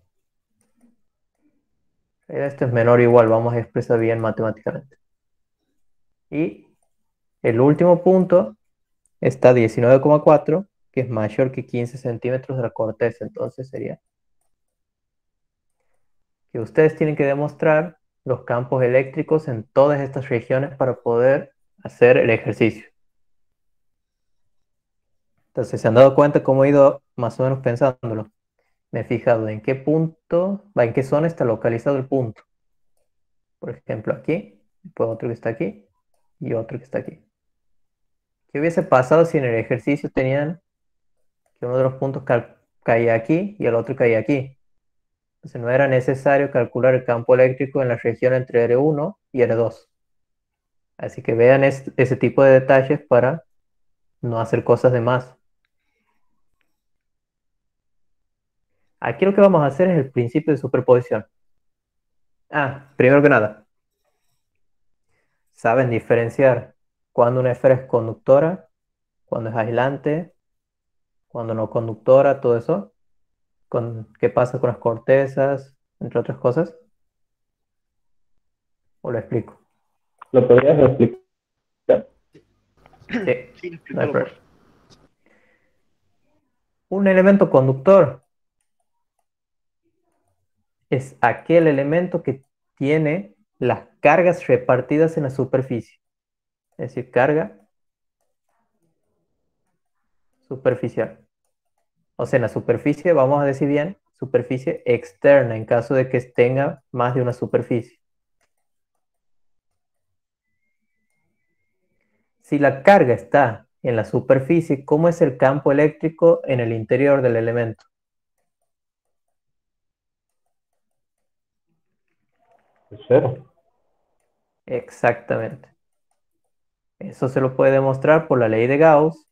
Esto es menor o igual, vamos a expresar bien matemáticamente. Y el último punto está a 19,4, que es mayor que 15 centímetros de la corteza. Entonces sería que ustedes tienen que demostrar los campos eléctricos en todas estas regiones para poder hacer el ejercicio. Entonces, ¿se han dado cuenta cómo he ido más o menos pensándolo? Me he fijado en qué punto, en qué zona está localizado el punto. Por ejemplo, aquí, después otro que está aquí y otro que está aquí. ¿Qué hubiese pasado si en el ejercicio tenían que uno de los puntos caía aquí y el otro caía aquí? Entonces no era necesario calcular el campo eléctrico en la región entre R1 y R2. Así que vean ese tipo de detalles para no hacer cosas de más. Aquí lo que vamos a hacer es el principio de superposición. Primero que nada, ¿saben diferenciar cuando una esfera es conductora, cuando es aislante, cuando no conductora, todo eso? ¿Qué pasa con las cortezas, entre otras cosas? ¿O lo explico? ¿Lo podrías explicar? Sí, no hay problema. Un elemento conductor es aquel elemento que tiene las cargas repartidas en la superficie. Es decir, carga superficial. O sea, en la superficie, vamos a decir bien, superficie externa, en caso de que tenga más de una superficie. Si la carga está en la superficie, ¿cómo es el campo eléctrico en el interior del elemento? Cero. Exactamente. Eso se lo puede demostrar por la ley de Gauss,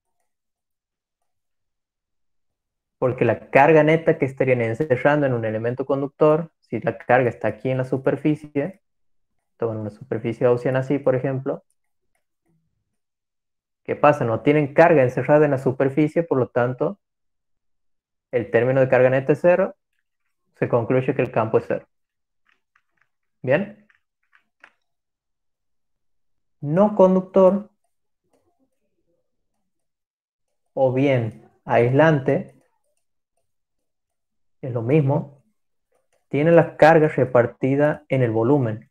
porque la carga neta que estarían encerrando en un elemento conductor, si la carga está aquí en la superficie, toman una superficie gaussiana así, por ejemplo, ¿qué pasa? No tienen carga encerrada en la superficie, por lo tanto, el término de carga neta es cero, se concluye que el campo es cero. ¿Bien? No conductor o bien aislante es lo mismo, tiene la carga repartida en el volumen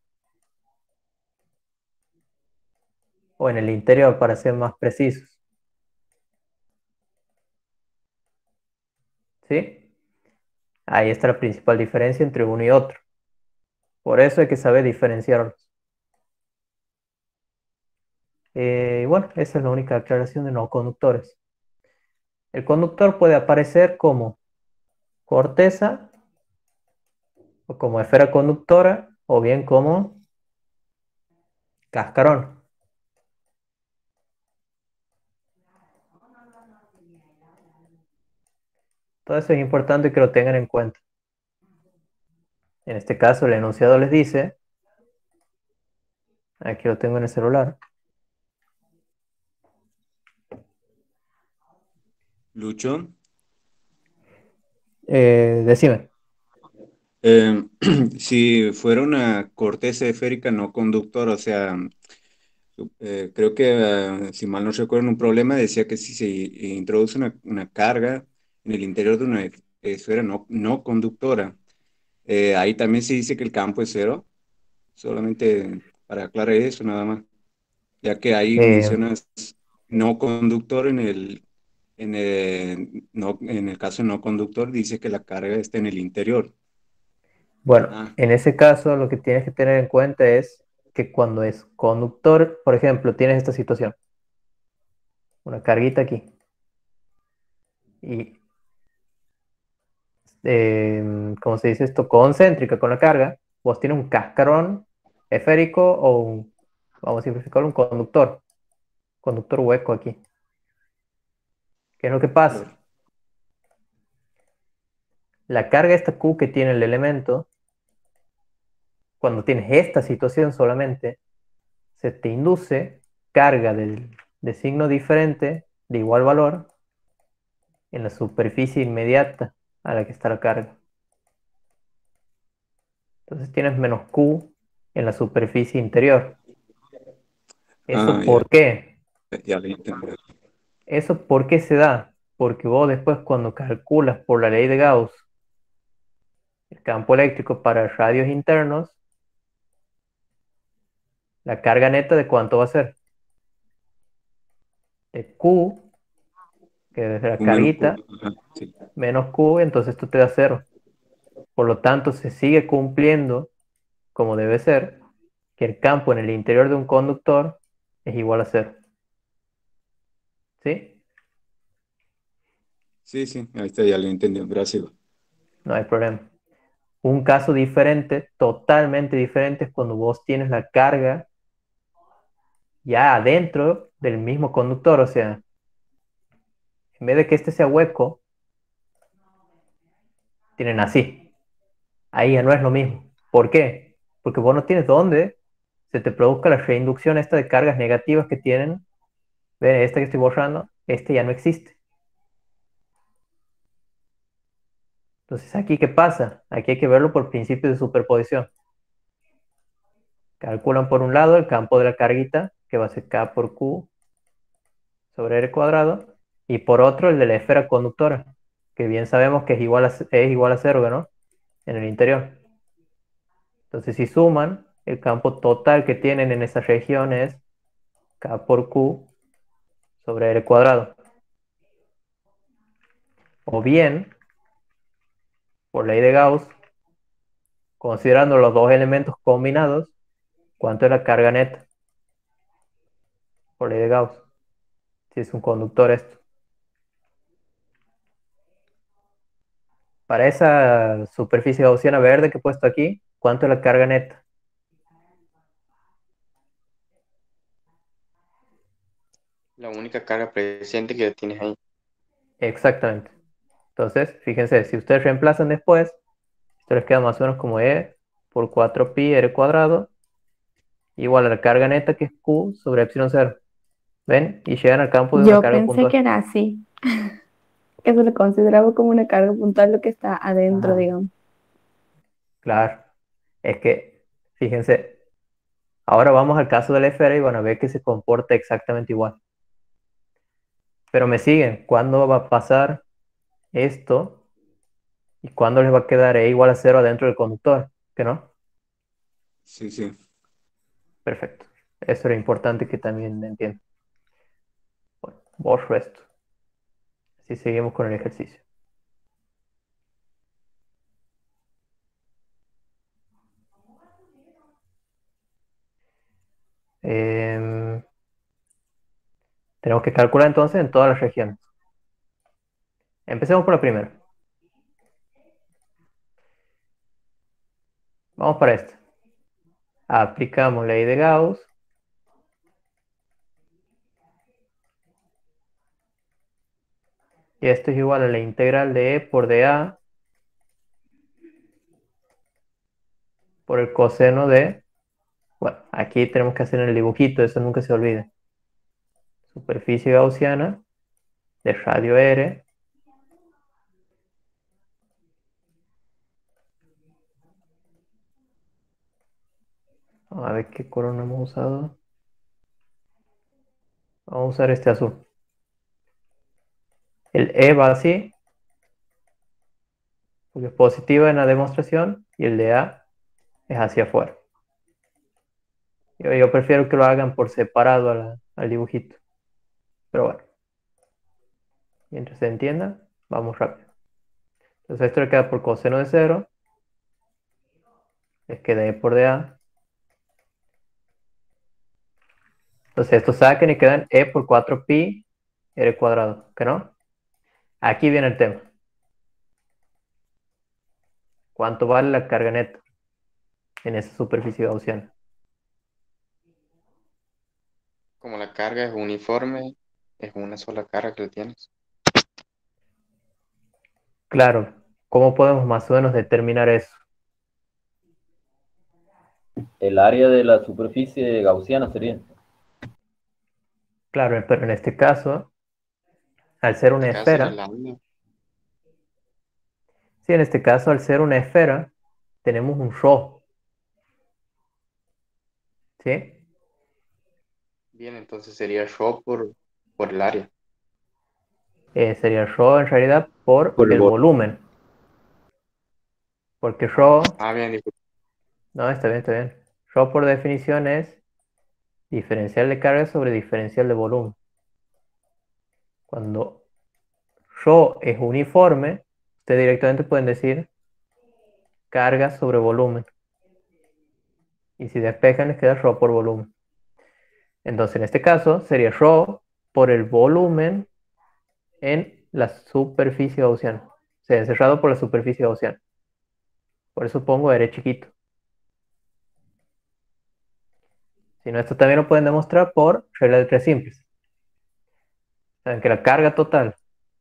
o en el interior, para ser más precisos. ¿Sí? Ahí está la principal diferencia entre uno y otro. Por eso hay que saber diferenciarlos. Bueno, esa es la única aclaración de no conductores. El conductor puede aparecer como corteza, o como esfera conductora, o bien como cascarón. Todo eso es importante que lo tengan en cuenta. En este caso, el enunciado les dice, aquí lo tengo en el celular. Lucho, Decime. si fuera una corteza esférica no conductora, o sea, creo que, si mal no recuerdo, en un problema decía que si se introduce una carga en el interior de una esfera no conductora, ahí también se dice que el campo es cero, solamente para aclarar eso nada más, ya que ahí mencionas no conductor en el caso de no conductor dice que la carga está en el interior. Bueno, en ese caso lo que tienes que tener en cuenta es que cuando es conductor, por ejemplo, tienes esta situación. Una carguita aquí. Y, ¿cómo se dice esto? Concéntrica con la carga. Vos tienes un cascarón esférico o vamos a simplificarlo, un conductor. Conductor hueco aquí. ¿Qué es lo que pasa? La carga esta Q que tiene el elemento, cuando tienes esta situación solamente, se te induce carga de signo diferente, de igual valor, en la superficie inmediata a la que está la carga. Entonces tienes menos Q en la superficie interior. ¿Eso por qué? Ya lo entendí. ¿Eso por qué se da? Porque vos después cuando calculas por la ley de Gauss el campo eléctrico para radios internos, la carga neta de cuánto va a ser. De Q, que es la carguita, menos Q, entonces esto te da cero. Por lo tanto, se sigue cumpliendo, como debe ser, que el campo en el interior de un conductor es igual a cero. ¿Sí? Sí, ahí está, ya lo entendí, gracias. No hay problema. Un caso diferente, totalmente diferente, es cuando vos tienes la carga ya adentro del mismo conductor, o sea, en vez de que este sea hueco, tienen así. Ahí ya no es lo mismo. ¿Por qué? Porque vos no tienes dónde se te produzca la reinducción esta de cargas negativas que tienen. Ven, esta que estoy borrando, este ya no existe. Entonces, ¿aquí qué pasa? Aquí hay que verlo por principio de superposición. Calculan por un lado el campo de la carguita, que va a ser K por Q sobre R cuadrado, y por otro el de la esfera conductora, que bien sabemos que es igual a 0, ¿no? En el interior. Entonces, si suman, el campo total que tienen en esa región es K por Q sobre R cuadrado. O bien, por ley de Gauss, considerando los dos elementos combinados, ¿cuánto es la carga neta? Por ley de Gauss. Si es un conductor esto. Para esa superficie gaussiana verde que he puesto aquí, ¿cuánto es la carga neta? La única carga presente que tienes ahí. Exactamente. Entonces, fíjense, si ustedes reemplazan después, esto les queda más o menos como E por 4pi R cuadrado, igual a la carga neta que es Q sobre epsilon 0. ¿Ven? Y llegan al campo de una Yo carga pensé puntual. que era así, que se le consideraba como una carga puntual lo que está adentro, digamos. Claro. Es que, fíjense, ahora vamos al caso de la esfera y van a ver que se comporta exactamente igual. Pero me siguen, ¿cuándo va a pasar esto? ¿Y cuándo les va a quedar E igual a 0 adentro del conductor? ¿Que no? Sí, sí. Perfecto. Eso era importante que también entiendan. Bueno, borro esto. Así seguimos con el ejercicio. Tenemos que calcular entonces en todas las regiones. Empecemos por la primera. Vamos para esta. Aplicamos ley de Gauss. Y esto es igual a la integral de E por dA por el coseno de... Bueno, aquí tenemos que hacer el dibujito, eso nunca se olvide. Superficie gaussiana de radio R. A ver qué color no hemos usado. Vamos a usar este azul. El E va así, porque es positivo en la demostración, y el de A es hacia afuera. Yo prefiero que lo hagan por separado al dibujito. Pero bueno, mientras se entienda, vamos rápido. Entonces esto le queda por coseno de 0. Les queda E por dA. Entonces esto saquen y quedan E por 4pi R cuadrado, ¿que no? Aquí viene el tema. ¿Cuánto vale la carga neta en esa superficie gaussiana? Como la carga es uniforme, es una sola carga que le tienes. Claro, ¿cómo podemos más o menos determinar eso? El área de la superficie gaussiana sería. Claro, pero en este caso, al ser una En este caso era esfera, lambda. sí, en este caso, al ser una esfera, tenemos un ρ, ¿sí? Bien, entonces sería ρ por el área. Sería ρ en realidad por Por el el bol. volumen, porque ρ, Bien, disculpa. no, está bien, está bien. ρ por definición es diferencial de carga sobre diferencial de volumen. Cuando ρ es uniforme, ustedes directamente pueden decir carga sobre volumen. Y si despejan, les queda ρ por volumen. Entonces, en este caso, sería ρ por el volumen en la superficie gaussiana. O sea, encerrado por la superficie gaussiana. Por eso pongo R chiquito. Si no, esto también lo pueden demostrar por regla de tres simples. Saben que la carga total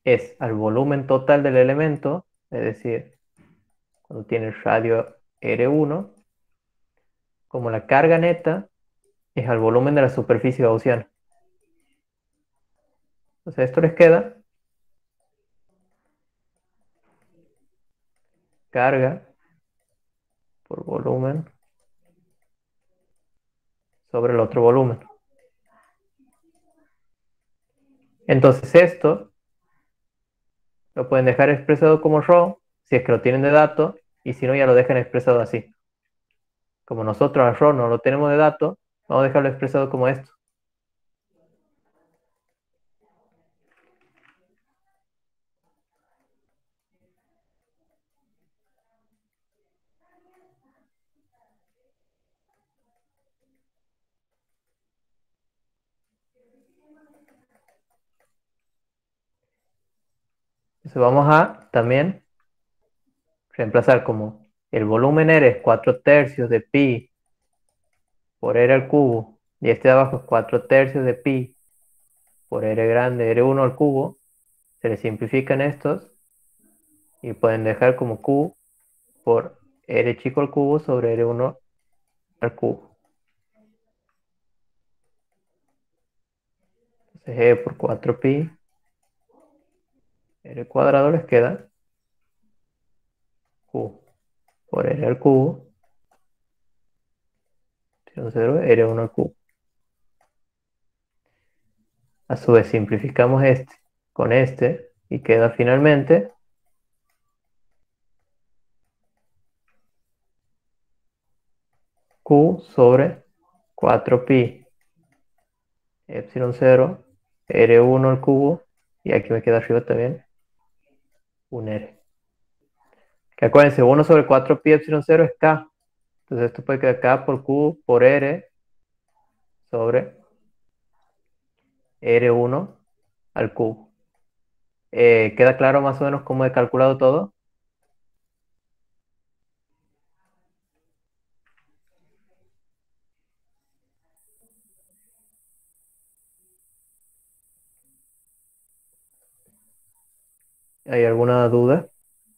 es al volumen total del elemento, es decir, cuando tiene el radio R1, como la carga neta es al volumen de la superficie gaussiana. Entonces esto les queda carga por volumen sobre el otro volumen. Entonces esto lo pueden dejar expresado como ρ, si es que lo tienen de dato, y si no ya lo dejan expresado así. Como nosotros a ρ no lo tenemos de dato, vamos a dejarlo expresado como esto. Entonces vamos a también reemplazar como el volumen R es 4/3 de pi por R al cubo, y este de abajo es 4/3 de pi por R grande R1 al cubo, se le simplifican estos y pueden dejar como Q por R chico al cubo sobre R1 al cubo. Entonces E por 4pi R cuadrado les queda Q por R al cubo, 0, R1 al cubo. A su vez simplificamos este con este y queda finalmente Q sobre 4pi epsilon 0 R1 al cubo, y aquí me queda arriba también un R. Que acuérdense, 1 sobre 4pi epsilon 0 es K. Entonces esto puede quedar K por Q por R sobre R1 al cubo. ¿Queda claro más o menos cómo he calculado todo? ¿Hay alguna duda?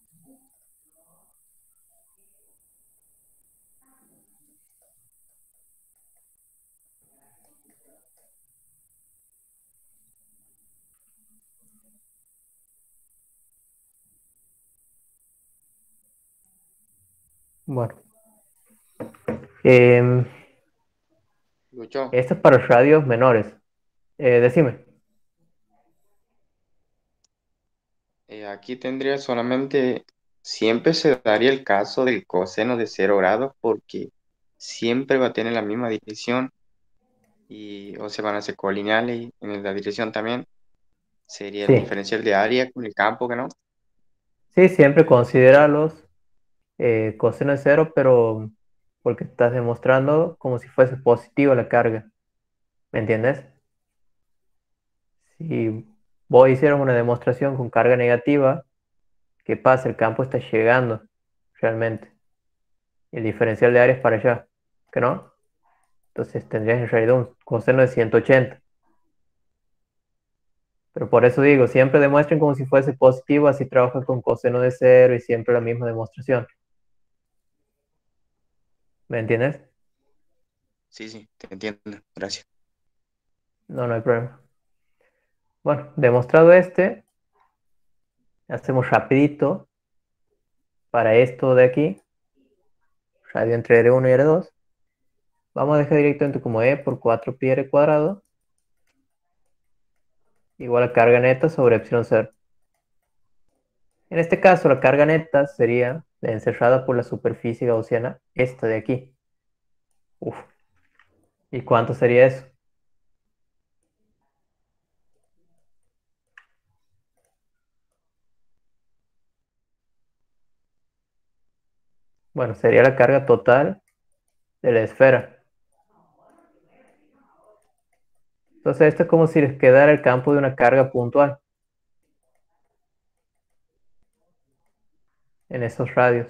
Bueno. Lucho, Esto es para radios menores. Decime. aquí tendría solamente, siempre se daría el caso del coseno de 0 grados porque siempre va a tener la misma dirección y o se van a hacer colineales y en la dirección también. Sería el Sí. diferencial de área con el campo, ¿que no? Sí, siempre considera los coseno de cero, pero porque estás demostrando como si fuese positiva la carga. ¿Me entiendes? Si vos hicieras una demostración con carga negativa, ¿qué pasa? El campo está llegando realmente. El diferencial de área es para allá, ¿que no? Entonces tendrías en realidad un coseno de 180. Pero por eso digo, siempre demuestren como si fuese positivo, así trabajan con coseno de cero y siempre la misma demostración. ¿Me entiendes? Sí, sí, te entiendo. Gracias. No, no hay problema. Bueno, demostrado este, hacemos rapidito para esto de aquí, radio entre R1 y R2. Vamos a dejar directamente como E por 4pi R cuadrado igual a carga neta sobre epsilon 0. En este caso, la carga neta sería la encerrada por la superficie gaussiana, esta de aquí. Uf. ¿Y cuánto sería eso? Bueno, sería la carga total de la esfera. Entonces esto es como si les quedara el campo de una carga puntual en esos radios.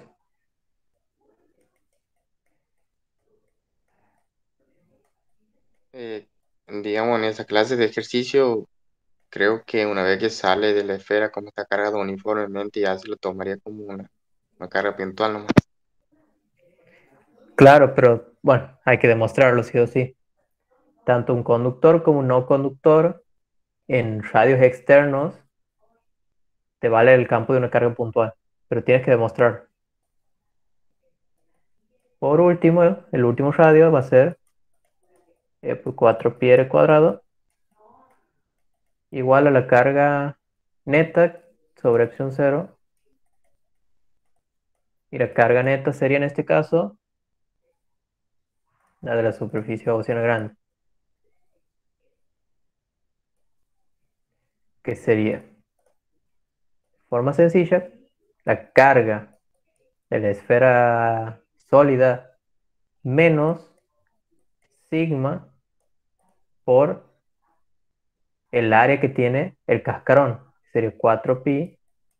Digamos, en esa clase de ejercicio creo que una vez que sale de la esfera, como está cargado uniformemente, ya se lo tomaría como una carga puntual nomás. Claro, pero bueno, hay que demostrarlo sí o sí. Tanto un conductor como un no conductor en radios externos te vale el campo de una carga puntual, pero tienes que demostrar. Por último, el último radio va a ser E por 4pi r cuadrado igual a la carga neta sobre epsilon 0. Y la carga neta sería en este caso la de la superficie gaussiana grande. Que sería, de forma sencilla, la carga de la esfera sólida menos sigma por el área que tiene el cascarón. Sería 4pi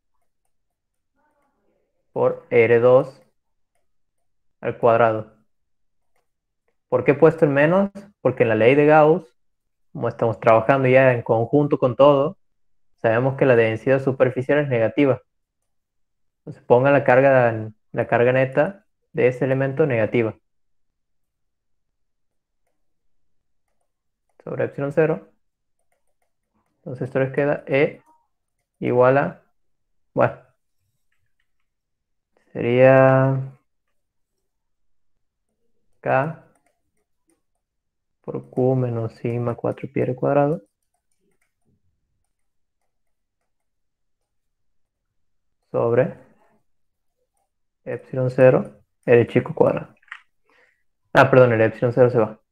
por R2 al cuadrado. ¿Por qué he puesto el menos? Porque en la ley de Gauss, como estamos trabajando ya en conjunto con todo, sabemos que la densidad superficial es negativa. Entonces pongan la carga neta de ese elemento negativa. Sobre epsilon 0. Entonces esto les queda E igual a, bueno, sería K por Q menos sigma 4pi r cuadrado sobre epsilon 0 r chico cuadrado. Ah, perdón, el epsilon 0 se va.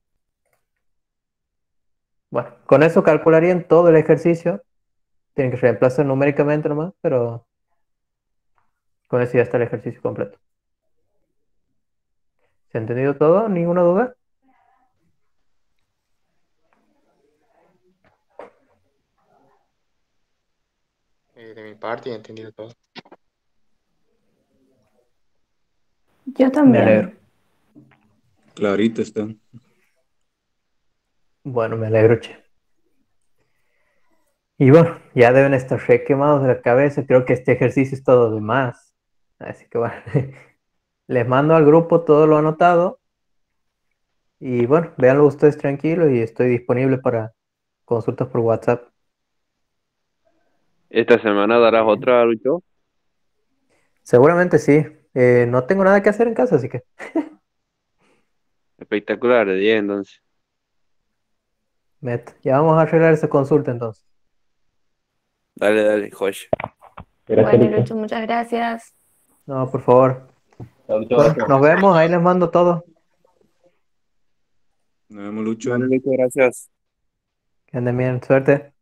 Bueno, con eso calcularían todo el ejercicio. Tienen que reemplazar numéricamente nomás, pero con eso ya está el ejercicio completo. ¿Se ha entendido todo? ¿Ninguna duda? De mi parte, he entendido todo. Yo Me también. alegro. Clarito está. Bueno, me alegro, che. Y bueno, ya deben estar re quemados de la cabeza. Creo que este ejercicio es todo de más. Así que bueno, les mando al grupo todo lo anotado. Y bueno, véanlo ustedes tranquilos y estoy disponible para consultas por WhatsApp. ¿Esta semana darás otra, Lucho? Seguramente sí. No tengo nada que hacer en casa, así que Espectacular, de 10 entonces. ya vamos a arreglar esa consulta entonces. Dale, dale, joya. Gracias, Bueno, Lucho. Lucho, muchas gracias. No, por favor. Chao, Lucho, Bueno, gracias. nos vemos, ahí les mando todo. Nos vemos, Lucho. Dale, Lucho, gracias. Que anden bien, suerte.